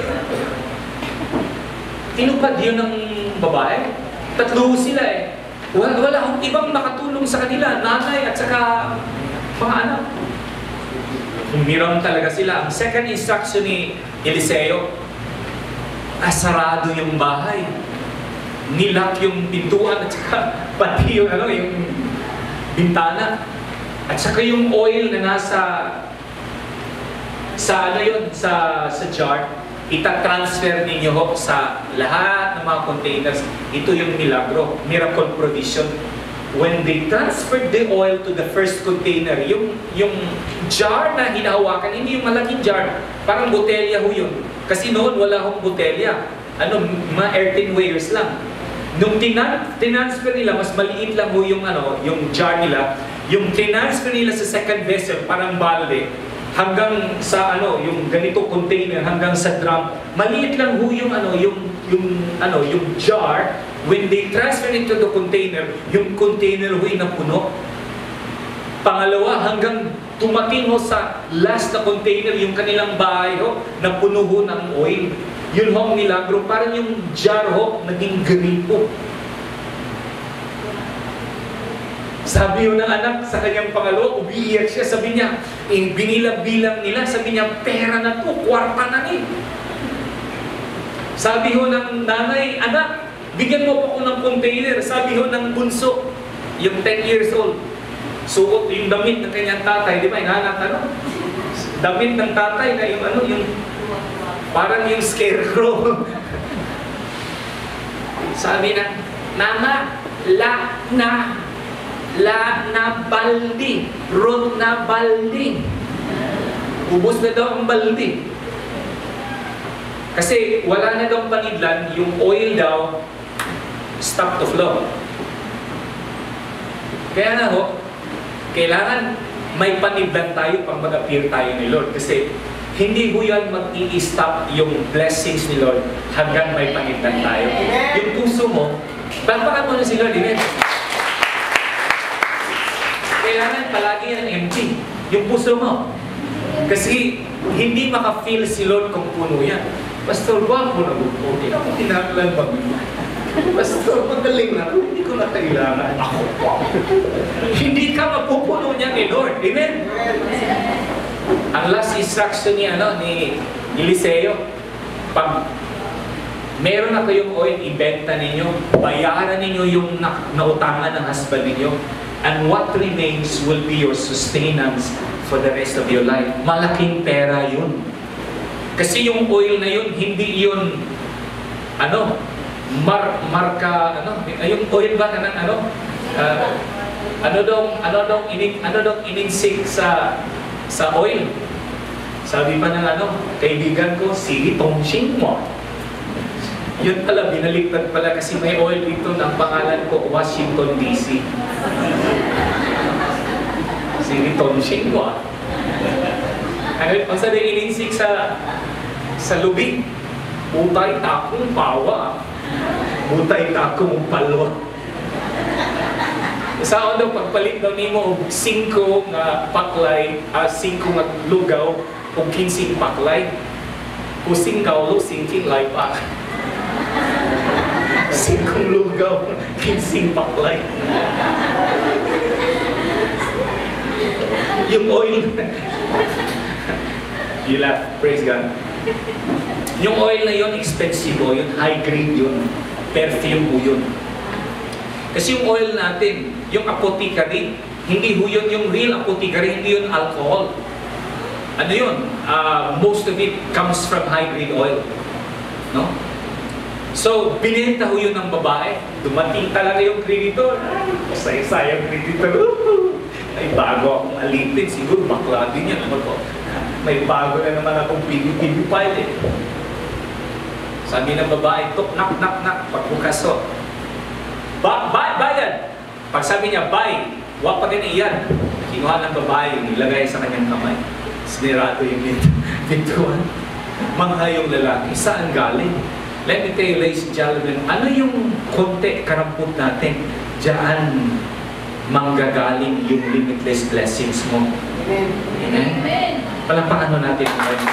tinupad yun ng babae. Tatlo sila eh. Wala, wala akong ibang makatulong sa kanila. Nanay at saka mga anak. Humiram talaga sila. Ang second instruction ni Eliseo, asarado yung bahay. Nilock yung pintuan at saka pati yung, ano, yung bintana. At saka yung oil na nasa sa ano yun, sa, sa jar, ita-transfer ninyo ho sa lahat ng mga containers. Ito yung milagro, miracle provision. When they transferred the oil to the first container, yung, yung jar na hinahawakan, hindi yung malaking jar, parang botelya ho yun. Kasi noon wala hong botelya. Ano, mga earthenwares lang. Nung tinan transfer nila, mas maliit lang ho yung, ano, yung jar nila. Yung transfer nila sa second vessel, parang balde, hanggang sa ano, yung ganito container, hanggang sa drum, maliit lang ho yung ano, yung yung ano, yung jar. When they transfer it to the container, yung container ho'y napuno. Pangalawa, hanggang tumating ho sa last na container, yung kanilang bahay ho, napuno ho ng oil. Yun ho ang milagro. Parang yung jar ho, naging gripo. Sabi yun ng anak sa kanyang pangalawa, umiiyak siya. Sabi niya, eh, binilang-bilang nila. Sabi niya, pera na to, kwarta na ni. Sabi ho ng nanay, anak, bigyan mo po ako ng container. Sabi ho ng bunso, yung ten years old, suot yung damit ng kanyang tatay. Di ba, inanak, ano? Damit ng tatay na yung ano, yung parang yung scarecrow. Sabi na, Mama, la na, la na baldi, rot na baldi. Ubus na daw ang baldi. Kasi wala na daw panidlan, yung oil daw, stop to flow. Kaya na ho, kailangan may panidlan tayo pag mag-appear tayo ni Lord. Kasi hindi ho yan mag-i-stop yung blessings ni Lord hanggang may panidlan tayo. Yung puso mo, palpakan mo na si Lord, amen. Kailangan palagi yan empty, yung puso mo. Kasi hindi maka-feel si Lord kung puno yan. Pastor, wapo na buko. Hindi ako tinaklan ba? Pastor, magaling na. Hindi ko na kailangan. Ako po. Hindi ka mapupuno niya ni Lord. Amen? Ang last instruction ni, ano, ni Eliseo, pag meron na kayong oil, ibenta ninyo, bayaran ninyo yung na nautangan ng husband ninyo, and what remains will be your sustenance for the rest of your life. Malaking pera yun. Kasi yung oil na yun, hindi yun, ano, mar, marka, ano, yung oil ba na, ano, uh, ano dong, ano dong, inig, ano dong ininsik sa, sa oil. Sabi pa ng, ano, kaibigan ko, sige, tongshing mo. Yun pala, binaliktad pala kasi may oil dito ng pangalan ko, Washington, D C Sige, tongshing mo. Ano, ang sabi ininsik sa sa lubig, butay takong pawa, butay takong palwa. Sa ano, pagpalit daw nimo og singko nga paklay, ah, singko nga lugaw, o kinsing paklay, kusing kaulo, singking lay pa. Singkong lugaw, kinsing paklay. Yung oil, you laugh, praise God. Yung oil na yun, expensive o yun, high grade yun, perfume po yun. Kasi yung oil natin, yung apothecary, hindi ho yun yung real apothecary, hindi yun alcohol. Ano yun? Uh, most of it comes from high grade oil. No? So, binenta ho yun ng babae. Dumating talaga yung creditor. Masaya-saya yung creditor. Ay, bago akong alipin. Siguro, bakla din yan. Ano to? May bago na naman akong P B file eh. Sabi ng babae, tok, nak, nak, nak, pagbukas ho. Ba, ba, bayad! Pag sabi niya, buy, wag pa rin iyan. Kinuha ng babae, nilagay sa kanyang kamay. Sinirado yung pintuan. Mga yung lalaki, saan galing? Let me tell you, ladies and gentlemen, ano yung konti karampot natin? Diyan manggagaling yung limitless blessings mo. Amen. Amen. Amen. Palapakan mo natin.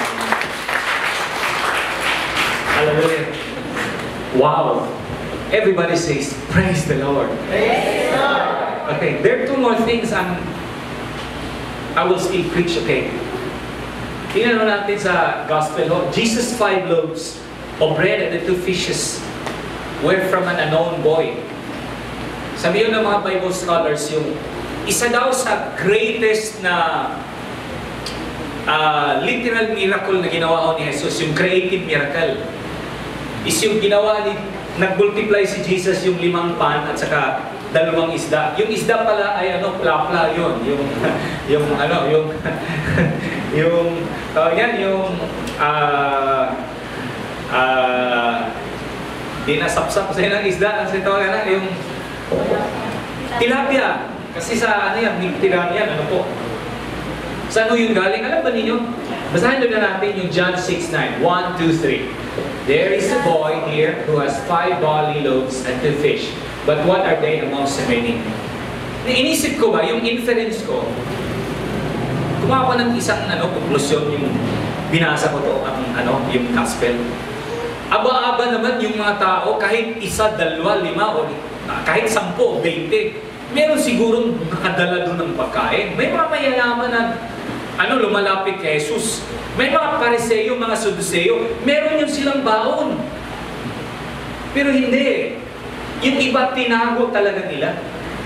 Hallelujah. Wow. Everybody says, praise the Lord. Praise the Lord. Okay, there are two more things I'm, I will still preach, okay? Tingnan mo natin sa gospel. Oh, Jesus' five loaves of bread and the two fishes were from an unknown boy. Sabi yun ng mga Bible scholars, yung isa daw sa greatest na uh, literal miracle na ginawa ni Jesus, yung creative miracle, is yung ginawa ni, nag-multiply si Jesus yung limang pan at saka dalawang isda. Yung isda pala ay ano, plapla yun. Yung, yung ano, yung, yung, uh, yan, yung, ah, uh, uh, dinasapsap sa'yo ng isda, kasi ito, yan, yung, tilapia. Kasi sa ano yan, tilapia, ano po? Saan ho yung galing? Alam ba ninyo? Basahin na natin yung John six nine. one, two, three. There is a boy here who has five barley loaves and two fish. But what are they amongst so many? Inisip ko ba, yung inference ko, gumawa ko ng isang ano, konklusyon, yung binasa ko to, ang ano, yung gospel. Aba-aba naman yung mga tao, kahit isa, dalawa, lima, o kahit sampo, beinte, meron sigurong nakadala doon ng pagkain. May mga mayayaman na ano, lumalapit kay Jesus. May mga Pariseo, mga Saduceo, meron yung silang baon. Pero hindi. Yung iba, tinago talaga nila.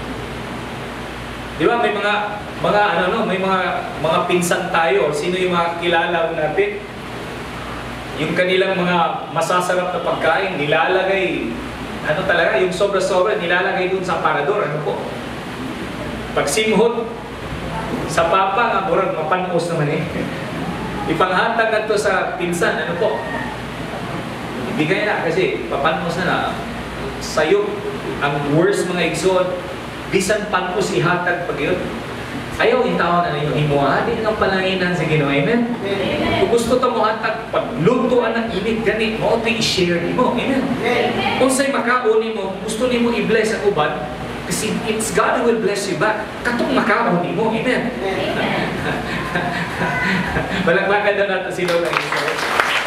Di ba, may mga, mga ano, no, may mga, mga pinsan tayo. Sino yung mga kilala natin? Yung kanilang mga masasarap na pagkain, nilalagay, ano talaga, yung sobra-sobra, nilalagay dun sa parador. Ano po? Pag simhot, sa papa nga, murag mapanos naman eh. Ipanghatag na to sa pinsan, ano po? Ibigay na kasi papanos na na. Sa'yo, ang worst mga igsoon, bisan panos ihatag pag yun. Ayaw itaw na ninyo, himuhali ng palanginan sa Ginoo. Amen? Kung gusto ito mo hatag, paglutuan ng init, ganit mo, ito i-share mo. Amen? Kung sa'y makauni mo, gusto ni mo i-bless ang uban, kasi it's God who will bless you back. Katong makauni mo. Amen? Balaglagan na natin si Lord ang Israel.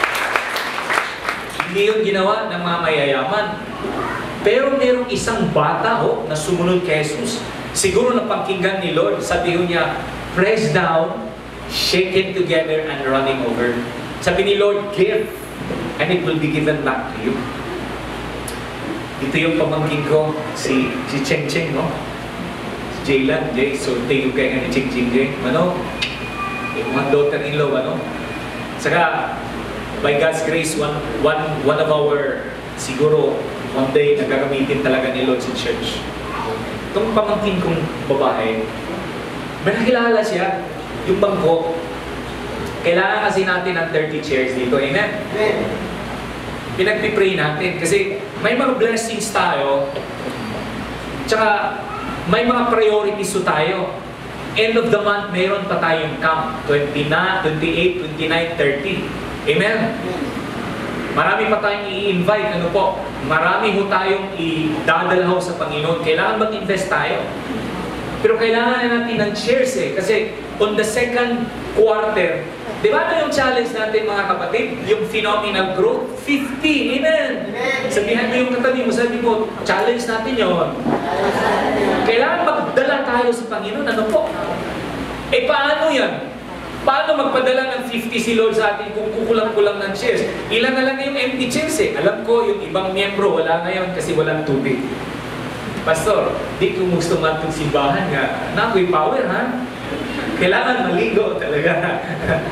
Hindi yung ginawa ng mga mayayaman. Pero merong isang bata oh, na sumunod kay Jesus. Siguro napakinggan ni Lord, sabi niya, press down, shaken together, and running over. Sabi ni Lord, give, and it will be given back to you. Ito yung pamangkin ko, si, si Cheng Cheng, no? Si Jaylan, Jay, so tayo kayo nga ni Cheng Cheng, Jay. Ano? Yung mga daughter-in-law, ano? Saka, by God's grace, one, one, one of our, siguro, one day, nagagamitin talaga ni Lord sa church. Itong pamangkin kong babae, may nakilala siya, yung bangko. Kailangan kasi natin ng thirty chairs dito, amen? Pinagpipray natin kasi may mga blessings tayo, tsaka may mga priorities so tayo. End of the month, mayroon pa tayong camp, twenty-nine, twenty-eight, twenty-nine, thirty. Amen? Marami pa tayong i-invite, ano po? Marami ho tayong idadalaw sa Panginoon. Kailangan mag-invest tayo. Pero kailangan na natin ng shares eh. Kasi on the second quarter, di ba na yung challenge natin mga kapatid? Yung phenomenal growth, fifty. Amen? Sabihan mo yung katabi mo, sabi mo, challenge natin yun. Kailangan magdala tayo sa Panginoon. Ano po? Eh paano yan? Paano magpadala ng fifty si Lord sa atin kung kukulang-kulang ng chairs? Ilan na lang yung empty chairs eh. Alam ko, yung ibang miyembro, wala ngayon kasi walang tubig. Pastor, di ko gusto matong simbahan nga. Nakoy power, ha? Kailangan maligo talaga.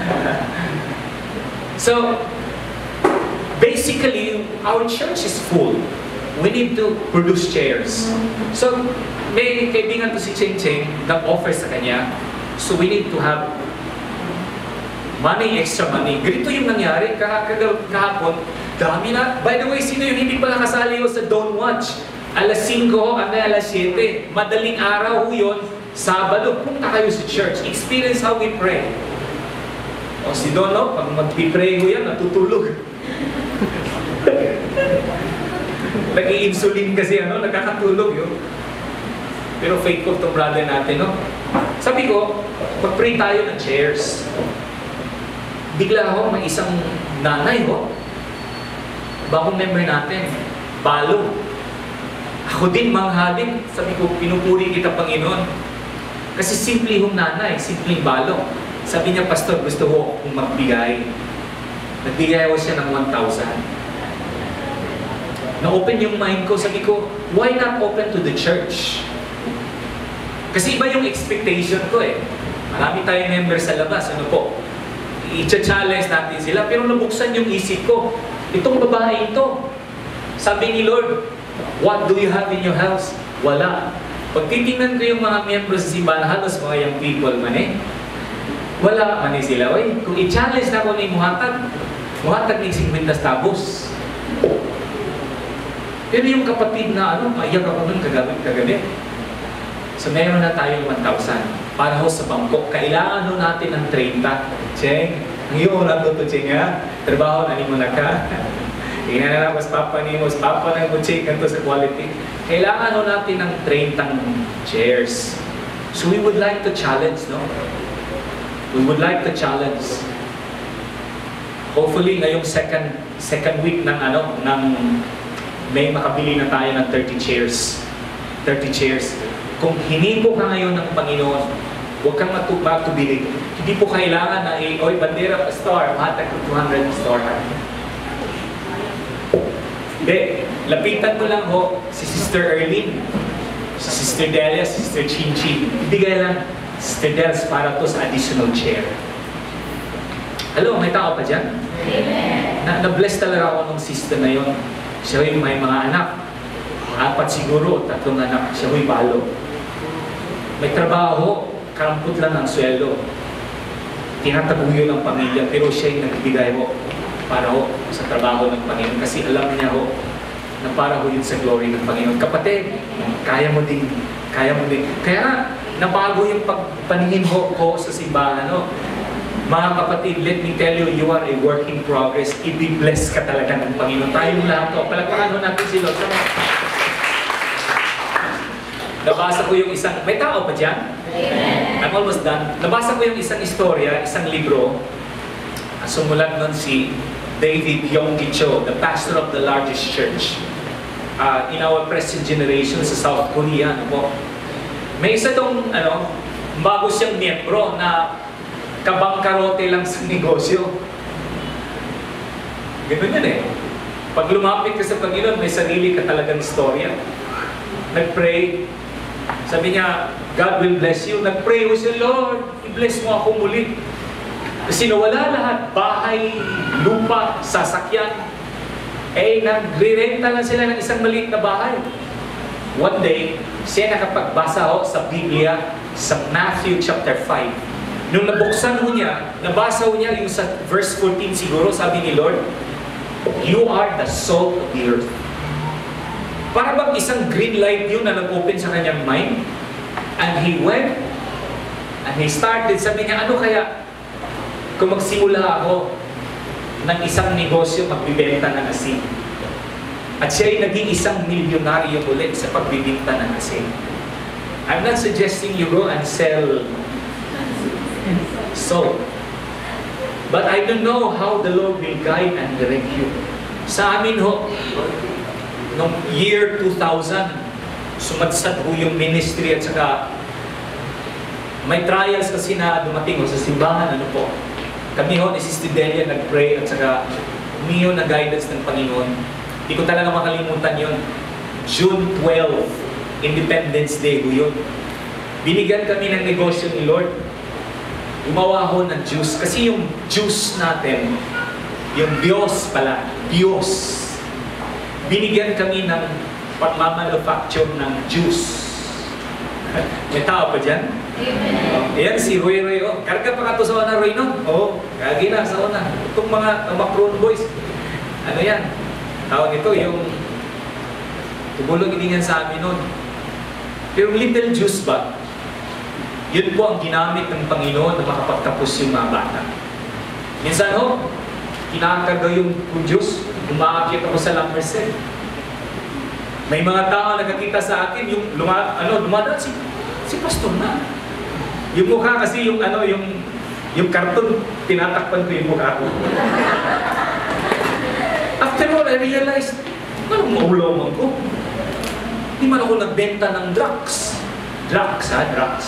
So, basically, our church is full. We need to produce chairs. So, may kaibigan to si Cheng Cheng nag-offer sa kanya. So, we need to have money, extra money. Ganito yung nangyari kahapon. Dami na. By the way, sino yung hindi pala kasali sa Don't Watch? alas singko hanggang alas siyete. Madaling araw ho yun. Sabado, punta kayo sa church. Experience how we pray. O si Dono, pag mag-pray ho yan, natutulog. Nag-i-insulin kasi, ano, nagkakatulog yun. Pero faithful tong brother natin, no? Sabi ko, mag-pray tayo ng chairs. Bigla ako, may isang nanay ho. Bagong member natin. Balo. Ako din, manghalin. Sabi ko, pinupuri kita, Panginoon. Kasi simple hong nanay, simpleng balo. Sabi niya, Pastor, gusto ko kung magbigay. Nagbigay ako siya ng one thousand. Na-open yung mind ko, sabi ko, why not open to the church? Kasi iba yung expectation ko eh. Marami tayong member sa labas, ano po? I-challenge natin sila, pero nabuksan yung isip ko. Itong babae ito, sabi ni Lord, what do you have in your house? Wala. Pag titingnan ko yung mga miyembro sa simbahan, halos mga young people man eh. Wala man eh sila. Oy, kung i-challenge na ako ni muhatag, muhatag ni singkwintas tabos. Pero yung kapatid na ano, maiyak ako nun kagabi, kagabi. So meron na tayong one thousand para ho sa bangko. Kailangan ho natin ng thirty. Check. Ngayon, nato to siya, trabaho na ni mo na ka. Tingnan na mas papa ni mo, mas papa na mo check kanto sa quality. Kailangan ho natin ng thirty chairs. So we would like to challenge, no? We would like to challenge. Hopefully, ngayong second second week ng ano, ng May, makabili na tayo ng thirty chairs. thirty chairs. Kung hinimbo ka ngayon ng Panginoon, huwag kang matubili. Hindi po kailangan na, eh, oy, bandera pa star, matag ko two hundred star. Hindi, lapitan mo lang ho si Sister Erlene, si Sister Delia, si Sister Chinchi. Ibigay lang, Sister Dels, para to sa additional chair. Hello, may tao pa dyan? Amen. Na, na-bless talaga ako ng sister na yun. Siya yung may mga anak. Apat siguro, tatlong anak. Siya yung balo. May trabaho, karampot lang ang sweldo. Tinataguyo ng pamilya, pero siya yung nagbigay ho para ho sa trabaho ng Panginoon. Kasi alam niya ho na para ho yun sa glory ng Panginoon. Kapatid, kaya mo din. Kaya mo din. Kaya nga, nabago yung pagpaningin ho ko sa simbahan. No? Mga kapatid, let me tell you, you are a work in progress. I-bless ka talaga ng Panginoon. Tayong lahat to. Palagpakan ho natin si Lord. Nabasa ko yung isang, may tao pa dyan? Amen. I'm almost done. Nabasa ko yung isang istorya, isang libro. Sumulat nun si David Yonggi Cho, the pastor of the largest church uh, in our present generation sa South Korea. Ano po? May isa tong, ano, bago siyang miyembro na kabangkarote lang sa negosyo. Ganun yan eh. Pag lumapit ka sa Panginoon, may sarili ka talagang istorya. Nag-pray. Sabi niya, God will bless you. Nag-pray ko siya, Lord, i-bless mo ako muli. Kasi nawala lahat, bahay, lupa, sasakyan. Eh, nagre-renta lang sila ng isang maliit na bahay. One day, siya nakapagbasa ho sa Biblia sa Matthew chapter five. Nung nabuksan ho niya, nabasa ho niya yung sa verse fourteen siguro, sabi ni Lord, you are the salt of the earth. Para bang isang green light yun na nag-open sa kanyang mind. And he went, and he started, sabi niya, ano kaya kung magsimula ako ng isang negosyo, magbibenta ng asin. At siya ay naging isang milyonaryo ulit sa pagbibenta ng asin. I'm not suggesting you go and sell salt. But I don't know how the Lord will guide and direct you. Sa amin ho, noong year two thousand, sumadsad ho yung ministry at saka may trials kasi na dumating ho sa simbahan. Ano po? Kami ho, ni Sister Delia, nag-pray at saka humingi na guidance ng Panginoon. Hindi ko talaga makalimutan yun. June twelfth, Independence Day ho yun. Binigyan kami ng negosyo ni Lord. Gumawa ho ng juice. Kasi yung juice natin, yung Diyos pala, Diyos. Binigyan kami ng pagmamanufacture ng juice. May tao pa dyan? Amen. Ayan si Roy Roy. Oh. Karga pa ka to sa una, Roy, no? Oo. Oh, kagi na sa una. Itong mga Macron boys. Ano yan? Tawag ito, yung tubulog iningan sa amin nun. Pero little juice ba? Yun po ang ginamit ng Panginoon na makapagtapos yung mga bata. Minsan ho, kinakaga yung juice. Umaakit ako sa Lammerset. May mga tao nakakita sa akin, yung luma, ano, dumadaan si, si pastor na. Yung mukha kasi yung ano, yung yung karton, tinatakpan ko yung mukha ko. After all, I realized, anong maulaw ko? Hindi man ako nagbenta ng drugs. Drugs, ha? Drugs.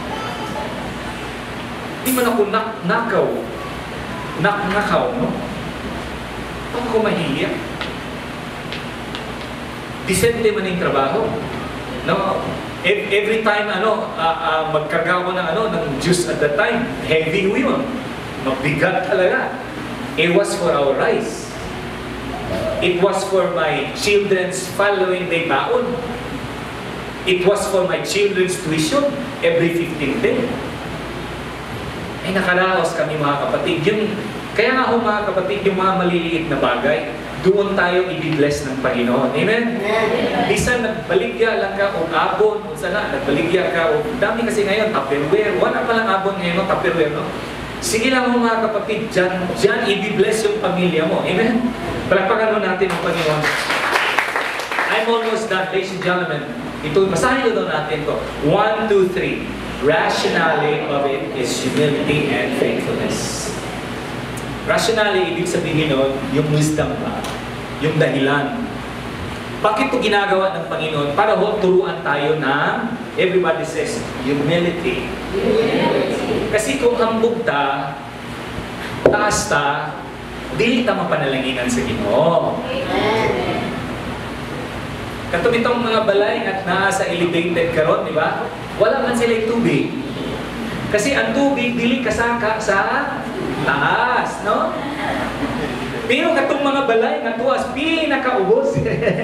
Hindi man ako nak nakaw. Nak-nakaw, no? Paano ko mahihiya? Decente man yung trabaho. No? Every time ano, uh, uh, magkarga ko ng, ano, ng juice at that time, heavy ho yun. Mabigat talaga. It was for our rice. It was for my children's following day baon. It was for my children's tuition every fifteenth day. Ay nakaraos kami mga kapatid. Yung, kaya nga ho mga kapatid, yung mga maliliit na bagay, doon tayo i-bless ng Panginoon. Amen? Bisan nagbaligya lang ka o abon, o sana nagbaligya ka o dami kasi ngayon, Tupperware. Wala pa lang abon ngayon, no? Tupperware, no? Sige lang mo mga kapatid, dyan, dyan i-bless yung pamilya mo. Amen? Palakpakan mo natin ang Panginoon. I'm almost done, ladies and gentlemen. Ito, basahin ko daw natin to. One, two, three. Rationale of it is humility and faithfulness. Rationale, ibig sabihin nun, yung wisdom ba? Yung dahilan. Bakit ito ginagawa ng Panginoon? Para ho, turuan tayo ng, everybody says, humility. Humility. Kasi kung hambog ta, taas ta, dili ta mapanalanginan sa Ginoo. Katong itong mga balay at naa sa elevated karon, di ba? Wala man sila tubig. Kasi ang tubig dili kasaka sa taas, no? Pero katong mga balay nga tuwas pinakaubos.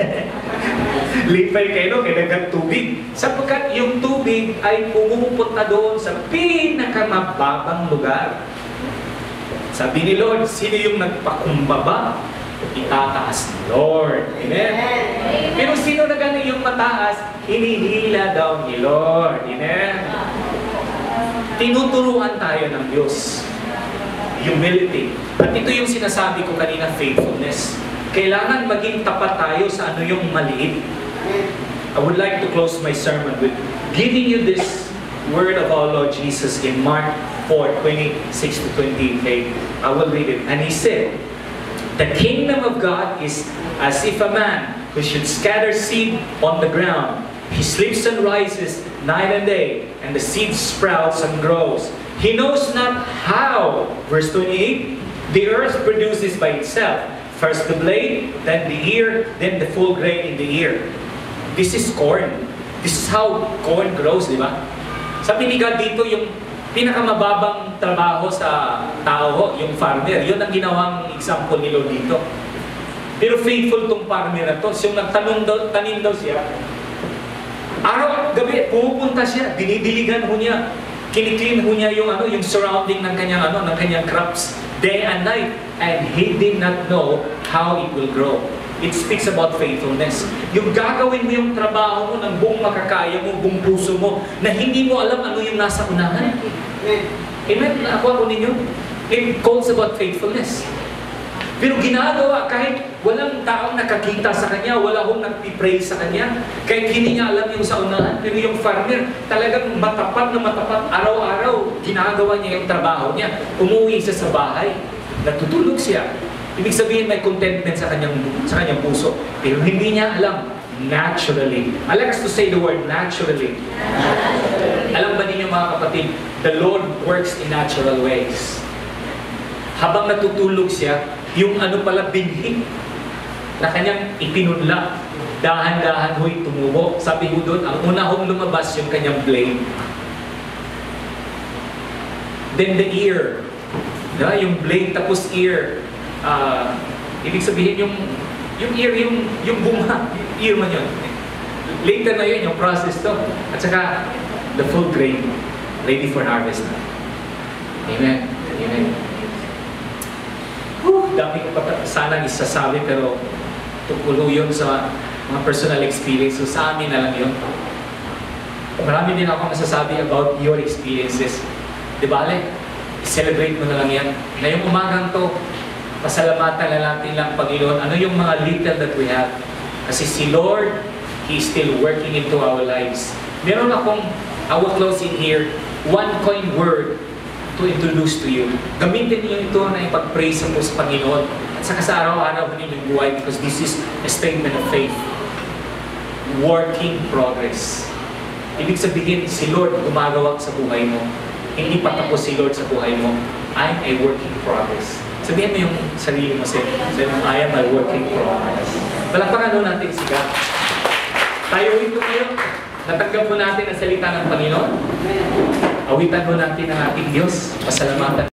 Lipay kayo, kaya nagag tubig. Sapagkat yung tubig ay pumupunta doon sa pinakamababang lugar. Sabi ni Lord, sino yung nagpakumbaba? Itataas ni Lord. Amen? Amen. Pero sino na gano'n yung mataas? Hinihila daw ni Lord. Amen? Tinuturuan tayo ng Diyos. Humility. At ito yung sinasabi ko kanina, faithfulness. Kailangan maging tapat tayo sa ano yung maliit. I would like to close my sermon with giving you this word of our Lord Jesus in Mark four, twenty-six to twenty-eight. I will read it. And He said, "The kingdom of God is as if a man who should scatter seed on the ground. He sleeps and rises night and day, and the seed sprouts and grows. He knows not how," verse twenty-eight, "the earth produces by itself. First the blade, then the ear, then the full grain in the ear." This is corn. This is how corn grows, di ba? Sabi ni God dito, yung pinakamababang trabaho sa tao, yung farmer. Yun ang ginawang example ni Lord dito. Pero faithful tong farmer na to. So, yung nagtanong daw, tanim daw siya, araw at gabi, pumupunta siya, dinidiligan ho niya, kiniklin ho niya yung, ano, yung surrounding ng kanyang, ano, ng kanyang crops, day and night. And he did not know how it will grow. It speaks about faithfulness. Yung gagawin mo yung trabaho mo ng buong makakaya mo, buong puso mo, na hindi mo alam ano yung nasa unahan. Amen? Naakuha ko ninyo? It calls about faithfulness. Pero ginagawa kahit walang taong nakakita sa kanya, wala hong nagpipray sa kanya, kahit hindi niya alam yung sa unahan. Pero yung farmer, talagang matapat na matapat, araw-araw, ginagawa niya yung trabaho niya. Umuwi siya sa bahay, natutulog siya. Ibig sabihin may contentment sa kanyang, sa kanyang puso. Pero hindi niya alam, naturally. I like us to say the word naturally. Naturally. Alam ba ninyo mga kapatid, the Lord works in natural ways. Habang natutulog siya, yung ano pala binhi na kanyang ipinunla, dahan-dahan ho'y tumubo. Sabi ko doon, ang una hong lumabas yung kanyang blade. Then the ear. Diba? Yung blade tapos ear. Uh, ibig sabihin yung yung ear, yung, yung bunga, yung ear man yun. Later na yun, yung process to. At saka, the full grain, ready for harvest na. Amen. Amen. Whew, dami ko pa sanang isasabi, pero tukulo yun sa mga personal experience. So sa amin na lang yun. Marami din ako nasasabi about your experiences. Di ba, Ale? Celebrate mo na lang yan. Ngayong umagang to, pasalamatan na natin lang, Panginoon, ano yung mga little that we have. Kasi si Lord, He is still working into our lives. Meron akong, I will close in here, one coin word to introduce to you. Gamitin niyo ito na ipag-praise po sa Panginoon. At saka sa araw-araw ninyong buhay, because this is a statement of faith. Working progress. Ibig sabihin, si Lord gumagawa sa buhay mo. Hindi pa tapos si Lord sa buhay mo. I'm a working progress. Sabihin mo yung sarili mo, sabi mo, I am a working progress. Palakpakan natin si God. Tayo ito kayo. Natanggap mo natin ang salita ng Panginoon. Awitan mo natin ang ating Diyos. Pasalamatan.